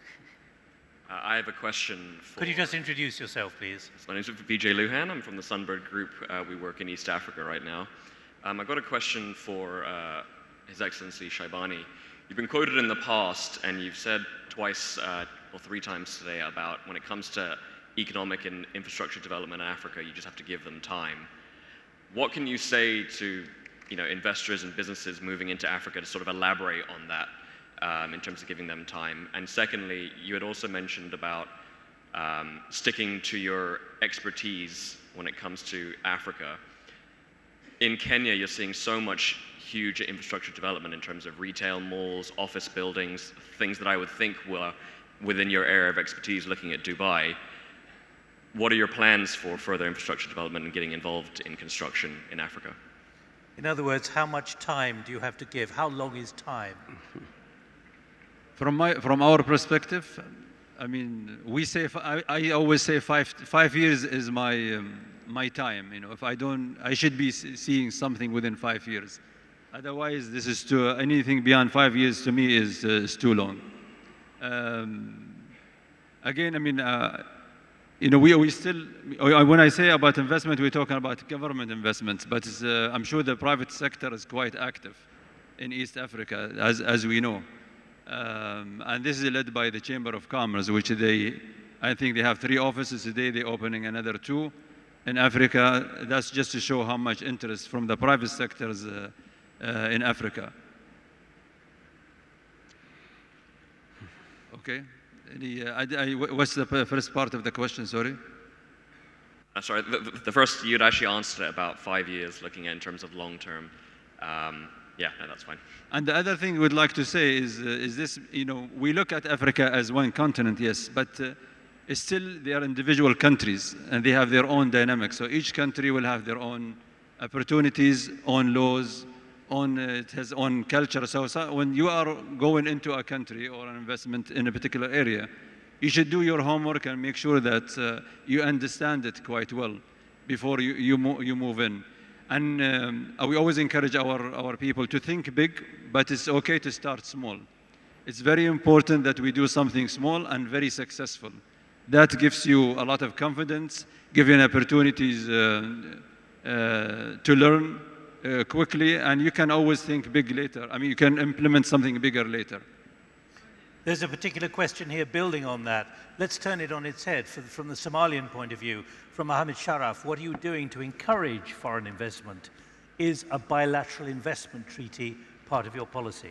Uh, I have a question for... Could you just introduce yourself, please? My name is Vijay Luhan. I'm from the Sunbird Group. Uh, we work in East Africa right now. Um, I've got a question for uh, His Excellency Shaibani. You've been quoted in the past, and you've said twice uh, or three times today about when it comes to economic and infrastructure development in Africa, you just have to give them time. What can you say to you know, investors and businesses moving into Africa to sort of elaborate on that um, in terms of giving them time? And secondly, you had also mentioned about um, sticking to your expertise when it comes to Africa. In Kenya, you're seeing so much huge infrastructure development in terms of retail malls, office buildings, things that I would think were within your area of expertise looking at Dubai. What are your plans for further infrastructure development and getting involved in construction in Africa? In other words, how much time do you have to give? How long is time? From, my, from our perspective, I mean, we say, I, I always say five, five years is my, um, my time. You know, if I don't, I should be seeing something within five years. Otherwise, this is too, anything beyond five years to me is, uh, is too long. Um, again, I mean, uh, you know, we, we still, when I say about investment, we're talking about government investments, but uh, I'm sure the private sector is quite active in East Africa, as, as we know. Um, and this is led by the Chamber of Commerce, which they, I think they have three offices today, they're opening another two in Africa. That's just to show how much interest from the private sectors uh, uh, in Africa. Okay. Any, uh, I, I, what's the first part of the question, sorry? Uh, sorry, the, the first, you'd actually answered it about five years, looking at in terms of long-term. Um, yeah, no, that's fine. And the other thing we'd like to say is, uh, is this, you know, we look at Africa as one continent, yes, but uh, it's still, they are individual countries, and they have their own dynamics. So each country will have their own opportunities, own laws, on uh, it has own culture. So, so when you are going into a country or an investment in a particular area, you should do your homework and make sure that uh, you understand it quite well before you, you, mo you move in. And um, we always encourage our, our people to think big, but it's okay to start small. It's very important that we do something small and very successful. That gives you a lot of confidence, gives you opportunities uh, uh, to learn Uh, quickly, and you can always think big later. I mean, you can implement something bigger later. There's a particular question here building on that. Let's turn it on its head for, from the Somalian point of view. From Mohammed Sharaf, what are you doing to encourage foreign investment? Is a bilateral investment treaty part of your policy?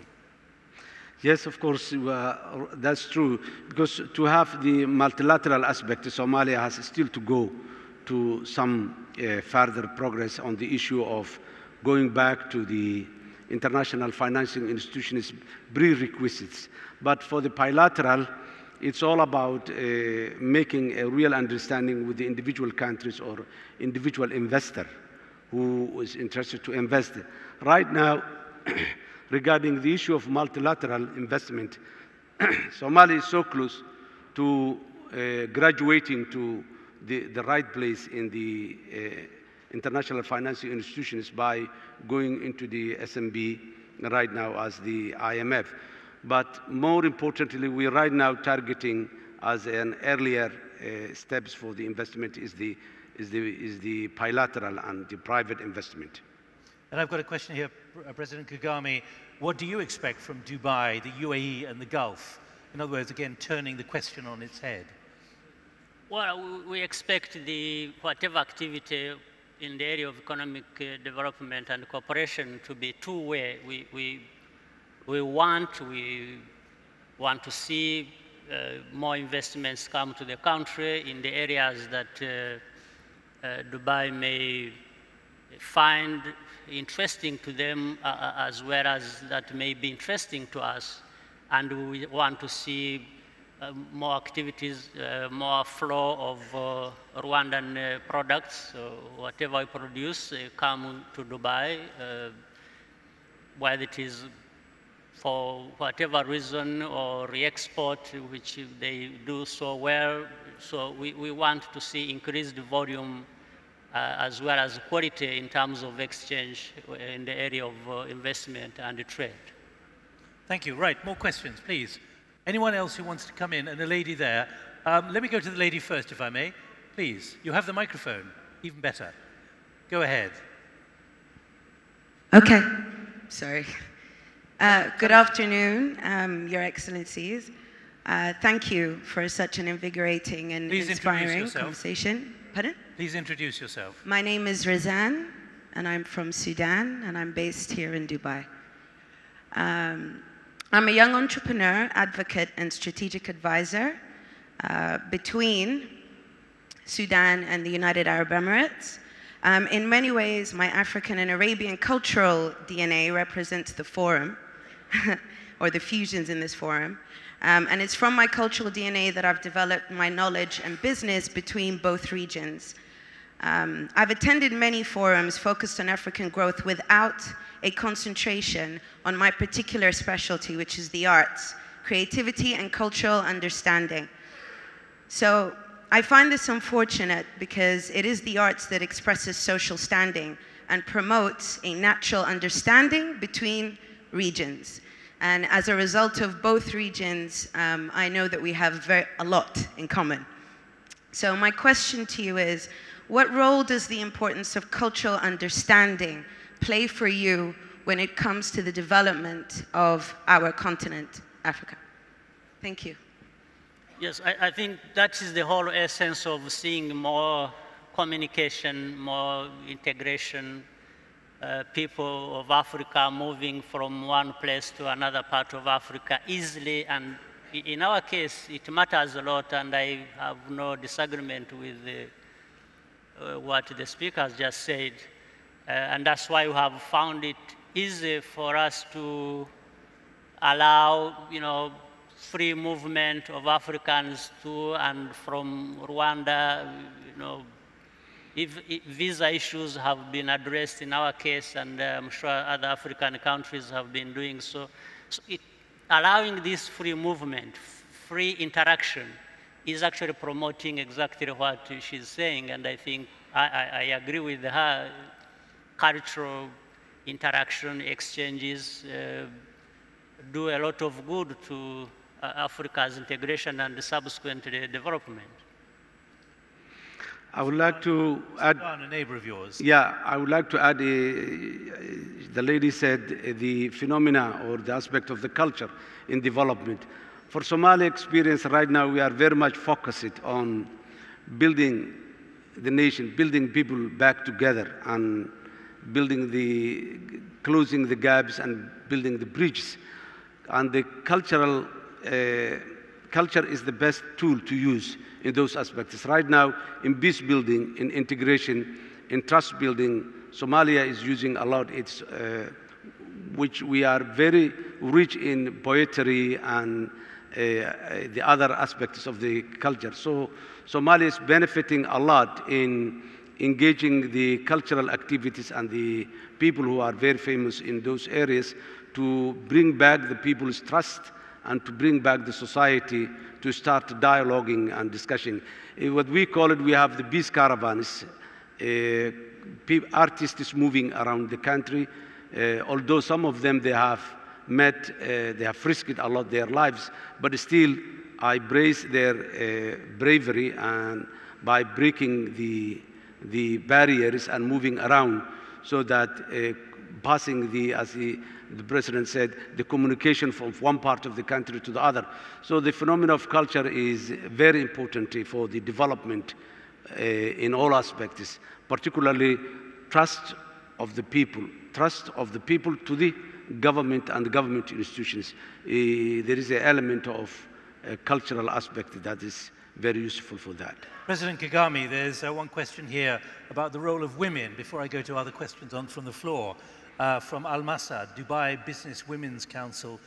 Yes, of course, uh, that's true. Because to have the multilateral aspect, Somalia has still to go to some uh, further progress on the issue of going back to the international financing institutions prerequisites. But for the bilateral, it's all about uh, making a real understanding with the individual countries or individual investor who is interested to invest. Right now, regarding the issue of multilateral investment, Somalia is so close to uh, graduating to the, the right place in the uh, international financing institutions by going into the S M B right now as the I M F. But more importantly, we're right now targeting as an earlier uh, steps for the investment is the, is, the, is the bilateral and the private investment. And I've got a question here, President Kagame. What do you expect from Dubai, the U A E, and the Gulf? In other words, again, turning the question on its head. Well, we expect the whatever activity in the area of economic uh, development and cooperation to be two-way. We, we, we, want, we want to see uh, more investments come to the country in the areas that uh, uh, Dubai may find interesting to them uh, as well as that may be interesting to us. And we want to see Uh, more activities, uh, more flow of uh, Rwandan uh, products. So whatever we produce uh, come to Dubai, uh, whether it is for whatever reason or re-export, which they do so well. So we, we want to see increased volume uh, as well as quality in terms of exchange in the area of uh, investment and trade. Thank you. Right, more questions, please. Anyone else who wants to come in? And a lady there. Um, let me go to the lady first, if I may. Please, you have the microphone. Even better. Go ahead. Okay. Sorry. Uh, good afternoon, um, Your Excellencies. Uh, thank you for such an invigorating and Please inspiring conversation. Pardon? Please introduce yourself. My name is Razan, and I'm from Sudan, and I'm based here in Dubai. Um, I'm a young entrepreneur, advocate, and strategic advisor uh, between Sudan and the United Arab Emirates. Um, in many ways, my African and Arabian cultural D N A represents the forum, or the fusions in this forum. Um, and it's from my cultural D N A that I've developed my knowledge and business between both regions. Um, I've attended many forums focused on African growth without a concentration on my particular specialty, which is the arts, creativity, and cultural understanding. So I find this unfortunate because it is the arts that expresses social standing and promotes a natural understanding between regions. And as a result of both regions, um, I know that we have very, a lot in common. So my question to you is, what role does the importance of cultural understanding play for you when it comes to the development of our continent, Africa? Thank you. Yes, I, I think that is the whole essence of seeing more communication, more integration, uh, people of Africa moving from one place to another part of Africa easily. And in our case, it matters a lot, and I have no disagreement with the, uh, what the speaker has just said. Uh, and that's why we have found it easy for us to allow, you know, free movement of Africans to and from Rwanda. You know, if, if visa issues have been addressed in our case, and uh, I'm sure other African countries have been doing so. So it, allowing this free movement, free interaction, is actually promoting exactly what she's saying, and I think I, I, I agree with her. Cultural interaction, exchanges, uh, do a lot of good to uh, Africa's integration and subsequent development. I would like to add, a neighbor of yours. Yeah, I would like to add, uh, the lady said uh, the phenomena or the aspect of the culture in development. For Somali experience right now, we are very much focused on building the nation, building people back together, and building the, closing the gaps and building the bridges. And the cultural, uh, culture is the best tool to use in those aspects. Right now, in peace building, in integration, in trust building, Somalia is using a lot, it's, uh, which we are very rich in poetry and uh, the other aspects of the culture. So Somalia is benefiting a lot in engaging the cultural activities and the people who are very famous in those areas to bring back the people's trust and to bring back the society to start dialoguing and discussing. Uh, what we call it, we have the peace caravans, uh, artists moving around the country, uh, although some of them they have met, uh, they have risked a lot their lives, but still I praise their uh, bravery and by breaking the the barriers and moving around so that uh, passing the, as the, the president said, the communication from one part of the country to the other. So the phenomenon of culture is very important for the development uh, in all aspects, particularly trust of the people, trust of the people to the government and the government institutions. Uh, there is an element of a cultural aspect that is very useful for that. President Kagame, there's uh, one question here about the role of women before I go to other questions on from the floor. Uh, from Al Masad, Dubai Business Women's Council,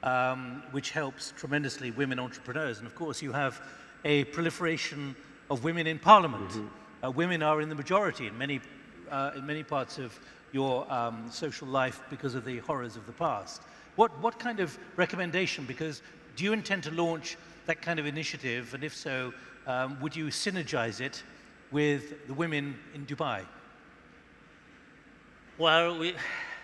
um, which helps tremendously women entrepreneurs. And of course, you have a proliferation of women in parliament. Mm-hmm. uh, women are in the majority in many, uh, in many parts of your um, social life because of the horrors of the past. What, what kind of recommendation, because do you intend to launch that kind of initiative, and if so, um, would you synergize it with the women in Dubai? Well, we,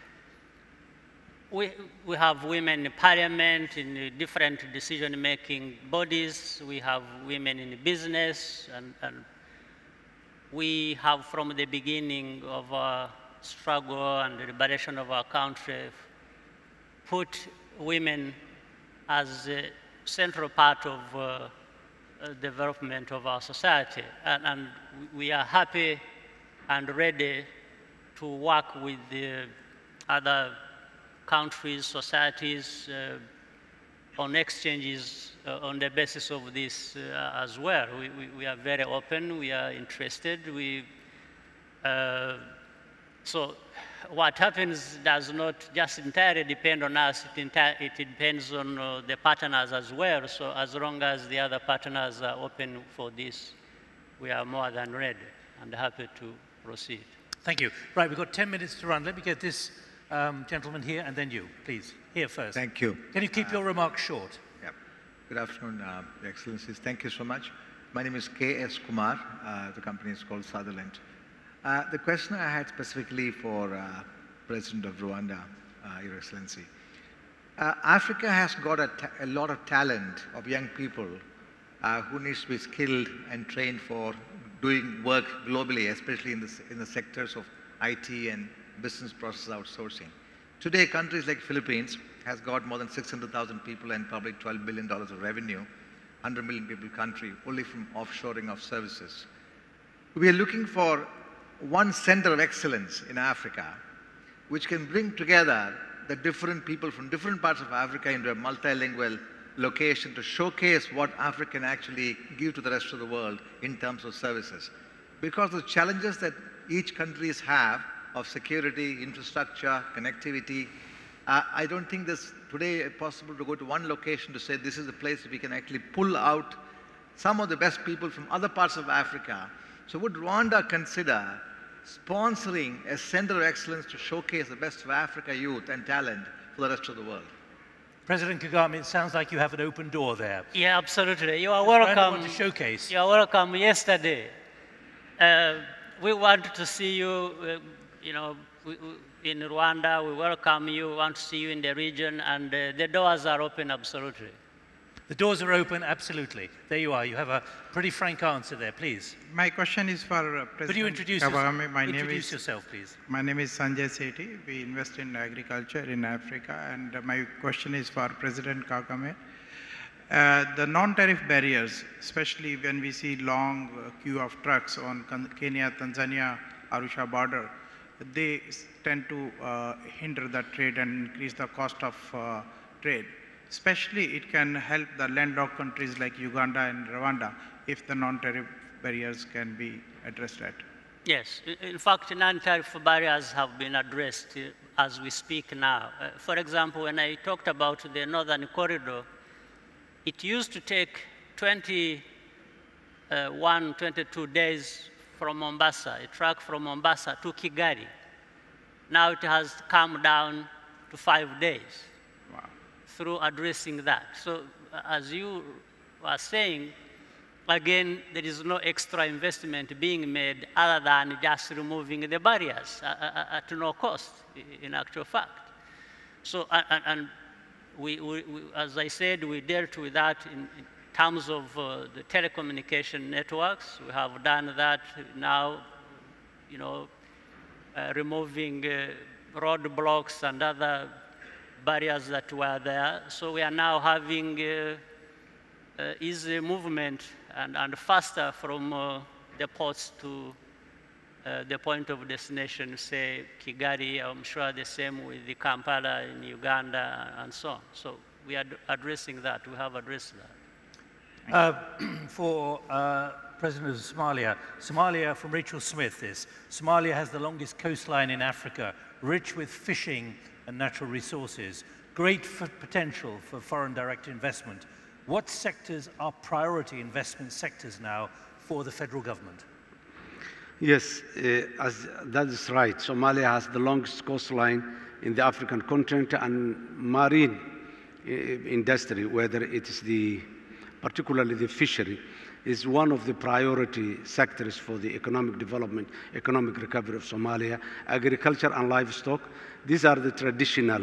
we, we have women in parliament, in different decision-making bodies. We have women in business, and, and we have, from the beginning of our struggle and the liberation of our country, put women as a central part of uh, development of our society. And, and we are happy and ready to work with the other countries, societies, uh, on exchanges uh, on the basis of this uh, as well. We, we, we are very open, we are interested. We, uh, so what happens does not just entirely depend on us, it, it depends on uh, the partners as well. So as long as the other partners are open for this, we are more than ready and happy to proceed. Thank you. Right, we've got ten minutes to run. Let me get this um, gentleman here and then you, please. Here first. Thank you. Can you keep uh, your remarks short? Yeah. Good afternoon, uh, Your Excellencies. Thank you so much. My name is K S Kumar. Uh, the company is called Sutherland. Uh, the question I had specifically for uh, President of Rwanda, uh, Your Excellency. Uh, Africa has got a, a lot of talent of young people uh, who needs to be skilled and trained for doing work globally, especially in the, in the sectors of I T and business process outsourcing. Today, countries like Philippines has got more than six hundred thousand people and probably twelve billion dollars of revenue, one hundred million people country, only from offshoring of services. We are looking for one center of excellence in Africa, which can bring together the different people from different parts of Africa into a multilingual location to showcase what Africa can actually give to the rest of the world in terms of services. Because the challenges that each countries have of security, infrastructure, connectivity, uh, I don't think this today possible to go to one location to say this is a place that we can actually pull out some of the best people from other parts of Africa. So would Rwanda consider sponsoring a center of excellence to showcase the best of Africa youth and talent for the rest of the world? President Kagame, it sounds like you have an open door there. Yeah, absolutely. You are Does Rwanda welcome. want to showcase? You are welcome. Yesterday, uh, we wanted to see you, uh, you know, we, we, in Rwanda. We welcome you. We want to see you in the region, and uh, the doors are open, absolutely. The doors are open, absolutely. There you are. You have a pretty frank answer there, please. My question is for uh, President Could you introduce, Kagame. yourself? My introduce name is, yourself, please? My name is Sanjay Sethi. We invest in agriculture in Africa, and uh, my question is for President Kagame. Uh, the non-tariff barriers, especially when we see long uh, queue of trucks on Kenya, Tanzania, Arusha border, they tend to uh, hinder the trade and increase the cost of uh, trade. Especially, it can help the landlocked countries like Uganda and Rwanda if the non-tariff barriers can be addressed at. Yes, in fact, non-tariff barriers have been addressed uh, as we speak now. Uh, for example, when I talked about the northern corridor, it used to take twenty-one, twenty-two days from Mombasa, a truck from Mombasa to Kigali. Now it has come down to five days. Wow. Through addressing that. So uh, as you are saying, again, there is no extra investment being made other than just removing the barriers uh, uh, at no cost, in actual fact. So, uh, and, and we, we, we, as I said, we dealt with that in, in terms of uh, the telecommunication networks. We have done that now, you know, uh, removing uh, roadblocks and other barriers that were there. So we are now having uh, uh, easy movement and, and faster from uh, the ports to uh, the point of destination, say Kigali. I'm sure the same with the Kampala in Uganda and so on. So we are addressing that. We have addressed that. Uh, for uh, President of Somalia, Somalia from Rachel Smith is, Somalia has the longest coastline in Africa, rich with fishing and natural resources, great for potential for foreign direct investment. What sectors are priority investment sectors now for the federal government? Yes, uh, as, that is right. Somalia has the longest coastline in the African continent, and marine uh, industry, whether it is the, particularly the fishery, is one of the priority sectors for the economic development, economic recovery of Somalia. Agriculture and livestock, these are the traditional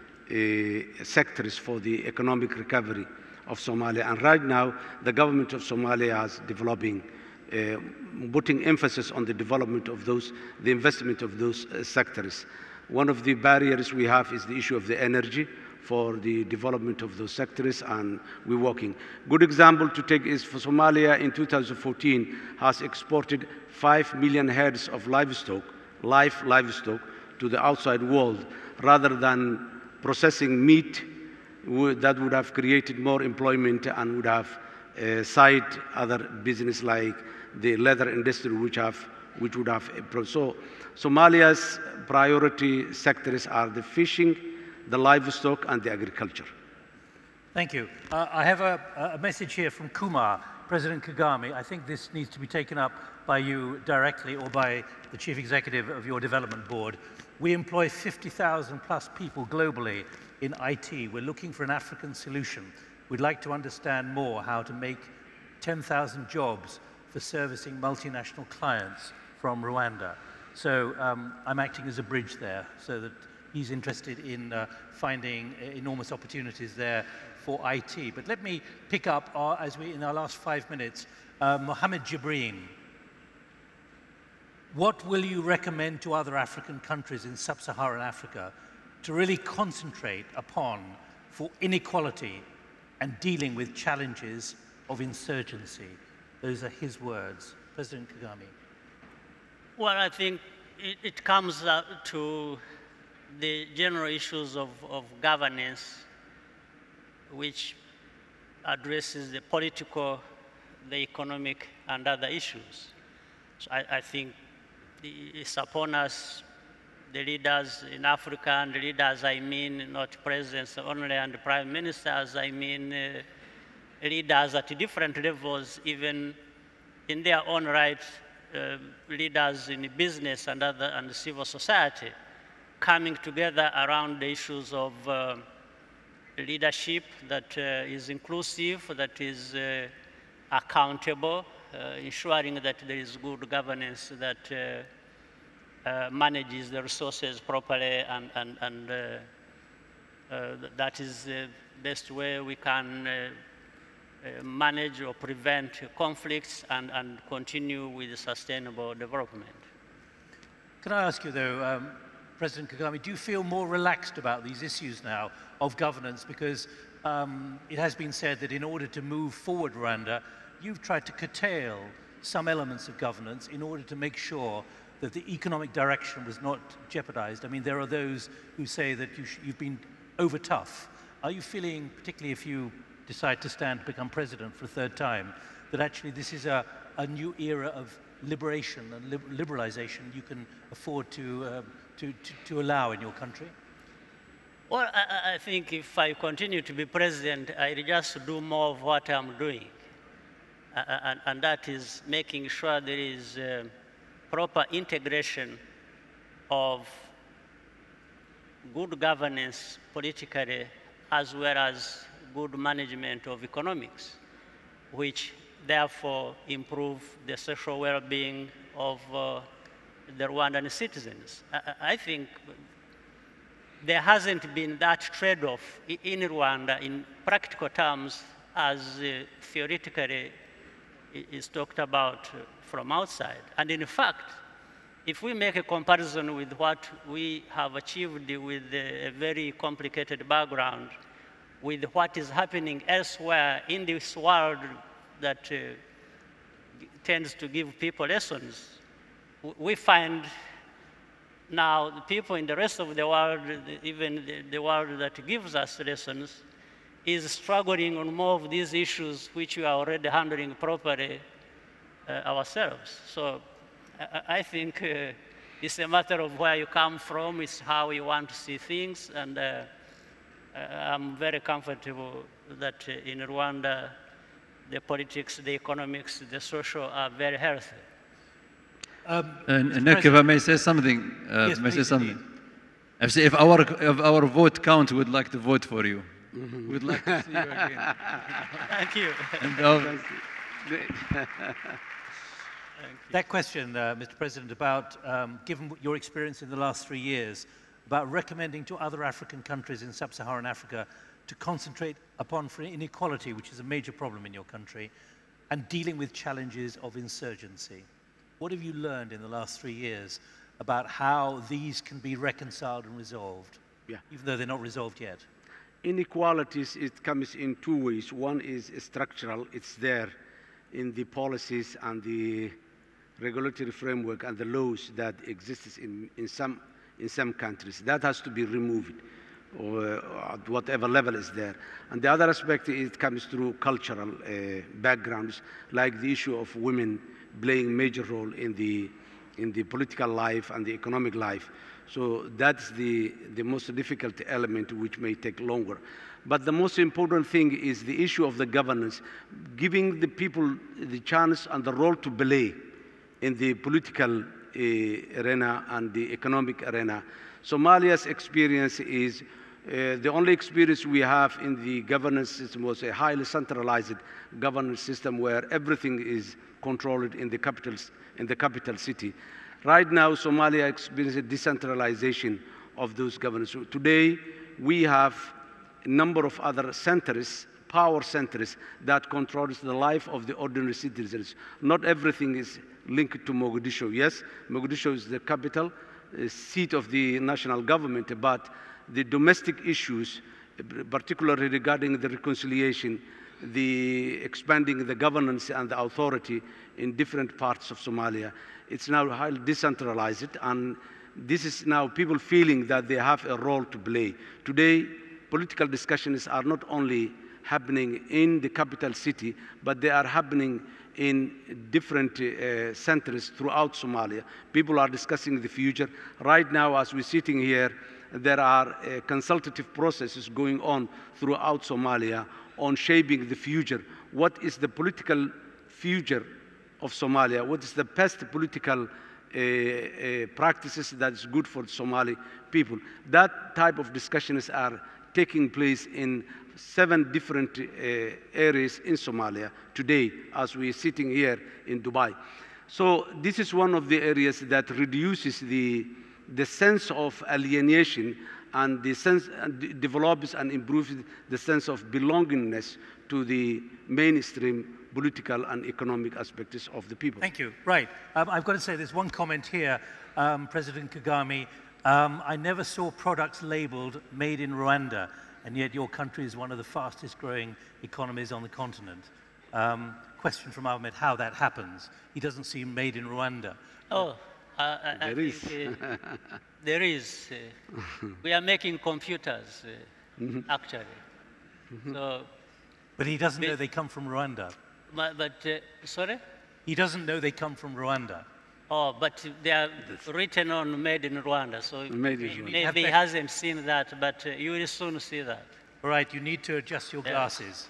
uh, sectors for the economic recovery of Somalia. And right now, the government of Somalia is developing, uh, putting emphasis on the development of those, the investment of those uh, sectors. One of the barriers we have is the issue of the energy for the development of those sectors, and we're working. Good example to take is for Somalia in two thousand fourteen has exported five million heads of livestock, live livestock, to the outside world, rather than processing meat that would have created more employment and would have uh, side other business like the leather industry, which have which would have. So Somalia's priority sectors are the fishing, the livestock, and the agriculture. Thank you. Uh, I have a, a message here from Kumar, President Kagame. I think this needs to be taken up by you directly or by the Chief Executive of your development board. We employ fifty thousand plus people globally in I T. We're looking for an African solution. We'd like to understand more how to make ten thousand jobs for servicing multinational clients from Rwanda. So um, I'm acting as a bridge there, so that he's interested in uh, finding enormous opportunities there for I T. But let me pick up, our, as we, in our last five minutes, uh, Mohammed Jibreen. What will you recommend to other African countries in sub-Saharan Africa to really concentrate upon for inequality and dealing with challenges of insurgency? Those are his words. President Kagame. Well, I think it, it comes uh, to the general issues of, of governance, which addresses the political, the economic, and other issues. So I, I think it's upon us, the leaders in Africa, and the leaders I mean not presidents only and prime ministers, I mean uh, leaders at different levels, even in their own right, uh, leaders in business and other and civil society, coming together around the issues of uh, leadership that uh, is inclusive, that is uh, accountable, uh, ensuring that there is good governance that uh, uh, manages the resources properly, and, and, and uh, uh, that is the best way we can uh, uh, manage or prevent conflicts and, and continue with sustainable development. Can I ask you though, um, President Kagame, do you feel more relaxed about these issues now of governance? Because um, it has been said that in order to move forward Rwanda, you've tried to curtail some elements of governance in order to make sure that the economic direction was not jeopardized. I mean, there are those who say that you sh you've been over tough. Are you feeling, particularly if you decide to stand to become president for a third time, that actually this is a, a new era of liberation and li liberalization you can afford to, uh, to, to, to allow in your country? Well, I, I think if I continue to be president, I'll just do more of what I'm doing. Uh, and, and that is making sure there is uh, proper integration of good governance politically, as well as good management of economics, which therefore improve the social well-being of uh, the Rwandan citizens. I, I think there hasn't been that trade-off in Rwanda in practical terms as uh, theoretically is talked about from outside. And in fact, if we make a comparison with what we have achieved with a very complicated background, with what is happening elsewhere in this world that uh, tends to give people lessons, we find now the people in the rest of the world, even the, the world that gives us lessons, is struggling on more of these issues which we are already handling properly uh, ourselves. So I, I think uh, it's a matter of where you come from, it's how you want to see things, and uh, I'm very comfortable that uh, in Rwanda, the politics, the economics, the social are very healthy. Um, and Nick, if I may say something, uh, yes, may say something. If, if our if our vote count, we'd like to vote for you. Mm-hmm. We'd like to see you again. Thank you. And, uh, that question, uh, Mister President, about um, given your experience in the last three years, about recommending to other African countries in sub-Saharan Africa to concentrate upon inequality, which is a major problem in your country, and dealing with challenges of insurgency. What have you learned in the last three years about how these can be reconciled and resolved, yeah. even though they're not resolved yet? Inequalities, it comes in two ways. One is structural. It's there in the policies and the regulatory framework and the laws that exist in, in, some, in some countries. That has to be removed, or at whatever level is there. And the other aspect, it comes through cultural uh, backgrounds, like the issue of women playing a major role in the, in the political life and the economic life. So that's the, the most difficult element, which may take longer. But the most important thing is the issue of the governance, giving the people the chance and the role to play in the political uh, arena and the economic arena. Somalia's experience is Uh, the only experience we have in the governance system was a highly centralized governance system where everything is controlled in the capitals, in the capital city. Right now, Somalia experiences decentralization of those governance. So today, we have a number of other centers, power centers, that controls the life of the ordinary citizens. Not everything is linked to Mogadishu. Yes, Mogadishu is the capital, uh, seat of the national government, but the domestic issues, particularly regarding the reconciliation, the expanding the governance and the authority in different parts of Somalia, it's now highly decentralized, and this is now people feeling that they have a role to play. Today, political discussions are not only happening in the capital city, but they are happening in different uh, centers throughout Somalia. People are discussing the future. Right now, as we're sitting here, there are uh, consultative processes going on throughout Somalia on shaping the future. What is the political future of Somalia? What is the best political uh, uh, practices that is good for the Somali people? That type of discussions are taking place in seven different uh, areas in Somalia today as we're sitting here in Dubai. So this is one of the areas that reduces the the sense of alienation and the sense and develops and improves the sense of belongingness to the mainstream political and economic aspects of the people. Thank you. Right. Um, I've got to say there's one comment here, um, President Kagame. Um, I never saw products labeled made in Rwanda, and yet your country is one of the fastest growing economies on the continent. Um, question from Mohammed, how that happens. He doesn't seem made in Rwanda. Oh. Uh, I, there, I is. Think, uh, there is. Uh, we are making computers, uh, mm-hmm. actually. Mm-hmm. So, but he doesn't know they come from Rwanda. But, but uh, sorry? He doesn't know they come from Rwanda. Oh, but they are written on made in Rwanda, so maybe, maybe he hasn't seen that, but uh, you will soon see that. All right, you need to adjust your yeah. glasses.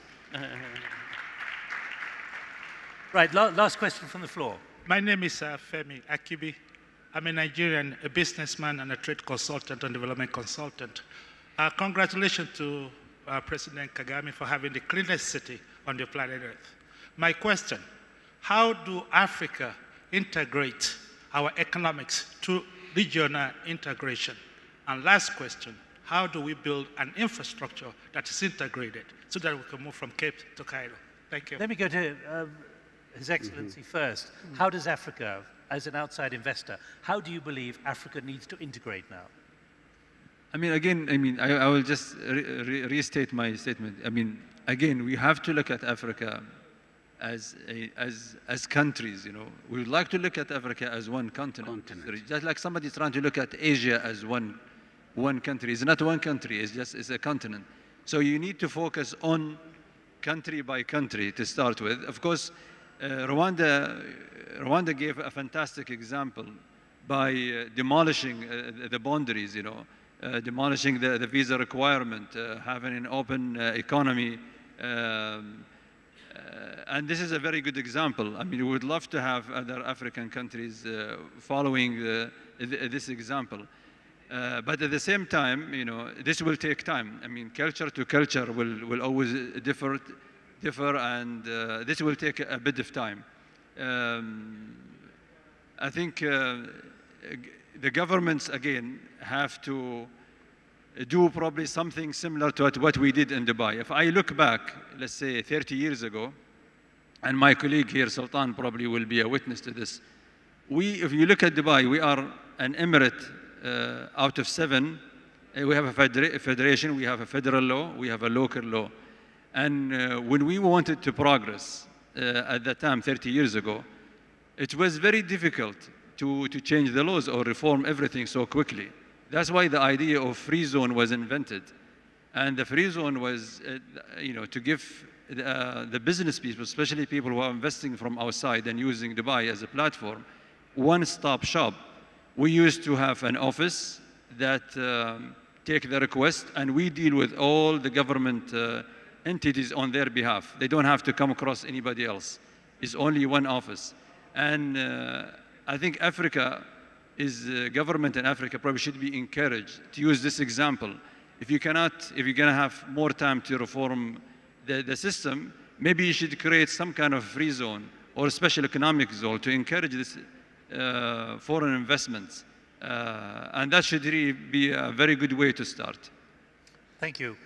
Right, la last question from the floor. My name is uh, Femi Akibi. I'm a Nigerian, a businessman and a trade consultant and development consultant. Uh, congratulations to uh, President Kagame for having the cleanest city on the planet Earth. My question, how do Africa integrate our economics to regional integration? And last question, how do we build an infrastructure that is integrated so that we can move from Cape to Cairo? Thank you. Let me go to uh, His Excellency mm-hmm. first. Mm-hmm. How does Africa, as an outside investor, how do you believe Africa needs to integrate now? I mean, again, I mean, I, I will just re re restate my statement. I mean, again, we have to look at Africa as, a, as, as countries, you know. We would like to look at Africa as one continent. continent. Just like somebody's trying to look at Asia as one, one country. It's not one country, it's just it's a continent. So you need to focus on country by country to start with. Of course, uh, Rwanda, Rwanda gave a fantastic example by uh, demolishing uh, the boundaries, you know, uh, demolishing the, the visa requirement, uh, having an open uh, economy. Um, uh, and this is a very good example. I mean, we would love to have other African countries uh, following the, the, this example. Uh, but at the same time, you know, this will take time. I mean, culture to culture will, will always differ, differ and uh, this will take a, a bit of time. Um, I think uh, the governments, again, have to do probably something similar to what we did in Dubai. If I look back, let's say thirty years ago, and my colleague here, Sultan, probably will be a witness to this. We, if you look at Dubai, we are an emirate uh, out of seven. Uh, we have a federa federation, we have a federal law, we have a local law. And uh, when we wanted to progress uh, at that time, thirty years ago, it was very difficult to, to change the laws or reform everything so quickly. That's why the idea of free zone was invented. And the free zone was, uh, you know, to give uh, the business people, especially people who are investing from outside and using Dubai as a platform, one-stop shop. We used to have an office that um, take the request, and we deal with all the government uh, entities on their behalf. They don't have to come across anybody else. It's only one office. And uh, I think Africa is, uh, government in Africa probably should be encouraged to use this example. If you cannot, if you're going to have more time to reform the, the system, maybe you should create some kind of free zone or a special economic zone to encourage this uh, foreign investments. Uh, and that should really be a very good way to start. Thank you.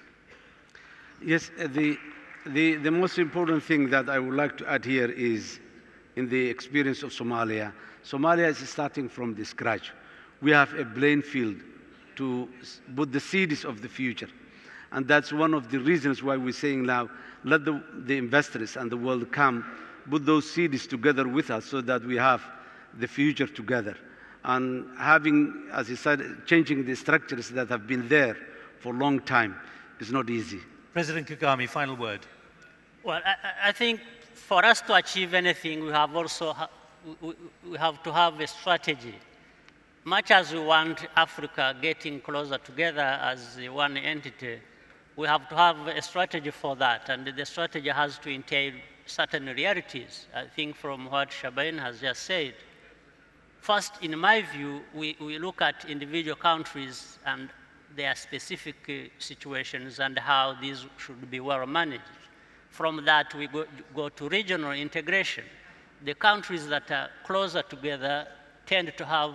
Yes, the, the, the most important thing that I would like to add here is in the experience of Somalia. Somalia is starting from the scratch. We have a playing field to put the seeds of the future. And that's one of the reasons why we're saying now, let the, the investors and the world come, put those seeds together with us so that we have the future together. And having, as you said, changing the structures that have been there for a long time is not easy. President Kagame, final word. Well, I, I think for us to achieve anything, we have also ha we, we have to have a strategy. Much as we want Africa getting closer together as one entity, we have to have a strategy for that, and the strategy has to entail certain realities. I think from what Shaibani has just said, first, in my view, we, we look at individual countries and their specific uh, situations and how these should be well managed. From that, we go, go to regional integration. The countries that are closer together tend to have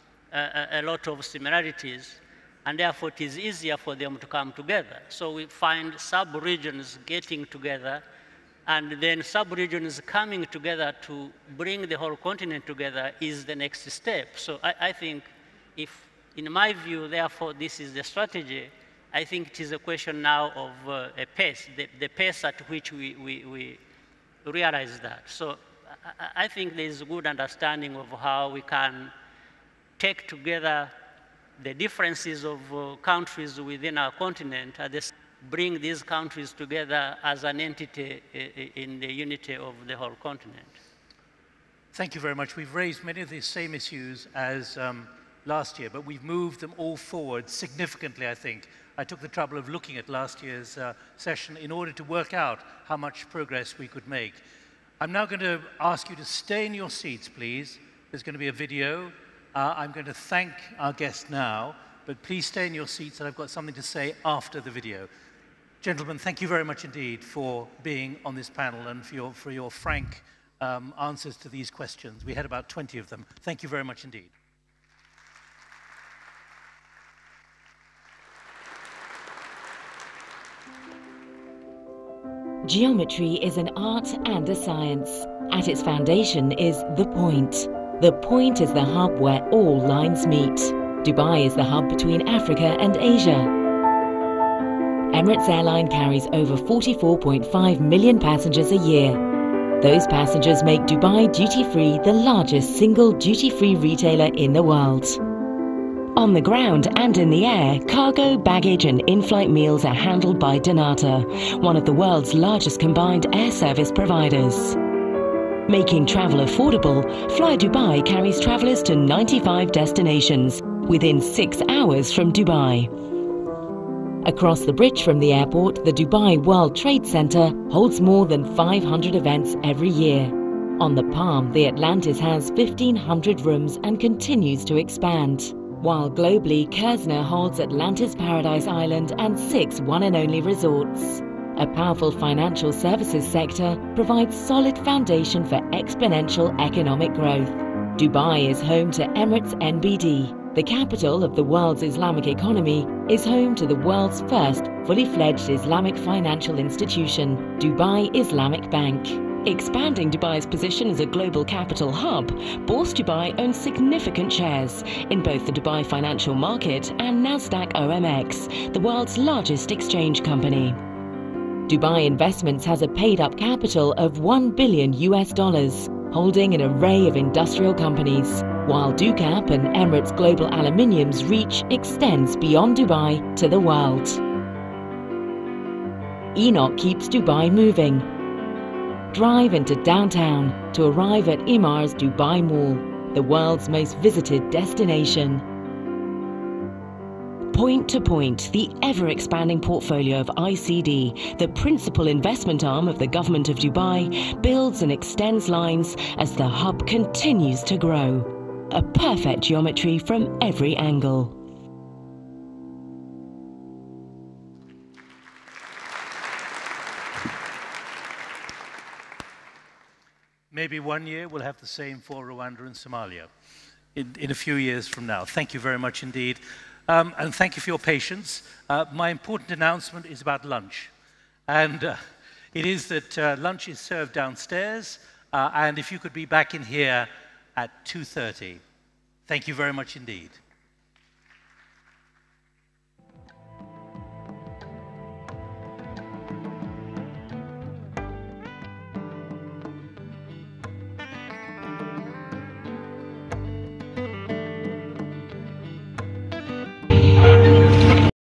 a, a lot of similarities, and therefore it is easier for them to come together. So we find sub-regions getting together, and then sub-regions coming together to bring the whole continent together is the next step. So I, I think if, in my view, therefore, this is the strategy, I think it is a question now of uh, a pace, the, the pace at which we, we, we realize that. So I, I think there is a good understanding of how we can take together the differences of uh, countries within our continent and this, bring these countries together as an entity in the unity of the whole continent. Thank you very much. We've raised many of the same issues as um, last year, but we've moved them all forward significantly, I think. I took the trouble of looking at last year's uh, session in order to work out how much progress we could make. I'm now going to ask you to stay in your seats, please. There's going to be a video. Uh, I'm going to thank our guest now, but please stay in your seats, and I've got something to say after the video. Gentlemen, thank you very much indeed for being on this panel and for your, for your frank um, answers to these questions. We had about twenty of them. Thank you very much indeed. Geometry is an art and a science. At its foundation is the point. The point is the hub where all lines meet. Dubai is the hub between Africa and Asia. Emirates Airline carries over forty-four point five million passengers a year. Those passengers make Dubai duty-free the largest single duty-free retailer in the world. On the ground and in the air, cargo, baggage and in-flight meals are handled by Donata, one of the world's largest combined air service providers. Making travel affordable, Fly Dubai carries travelers to ninety-five destinations within six hours from Dubai. Across the bridge from the airport, the Dubai World Trade Center holds more than five hundred events every year. On the Palm, the Atlantis has fifteen hundred rooms and continues to expand. While globally, Kerzner holds Atlantis Paradise Island and six one and only resorts. A powerful financial services sector provides solid foundation for exponential economic growth. Dubai is home to Emirates N B D. The capital of the world's Islamic economy is home to the world's first fully fledged Islamic financial institution, Dubai Islamic Bank. Expanding Dubai's position as a global capital hub, Bourse Dubai owns significant shares in both the Dubai Financial Market and Nasdaq O M X, the world's largest exchange company. Dubai Investments has a paid-up capital of one billion U S dollars, holding an array of industrial companies, while Ducap and Emirates Global Aluminium's reach extends beyond Dubai to the world. Enoch keeps Dubai moving. Drive into downtown to arrive at Emar's Dubai Mall, the world's most visited destination. Point to Point, the ever-expanding portfolio of I C D, the principal investment arm of the government of Dubai, builds and extends lines as the hub continues to grow. A perfect geometry from every angle. maybe one year we'll have the same for Rwanda and Somalia in, in a few years from now. Thank you very much indeed. Um, and thank you for your patience. Uh, my important announcement is about lunch. And uh, it is that uh, lunch is served downstairs. Uh, and if you could be back in here at two thirty. Thank you very much indeed.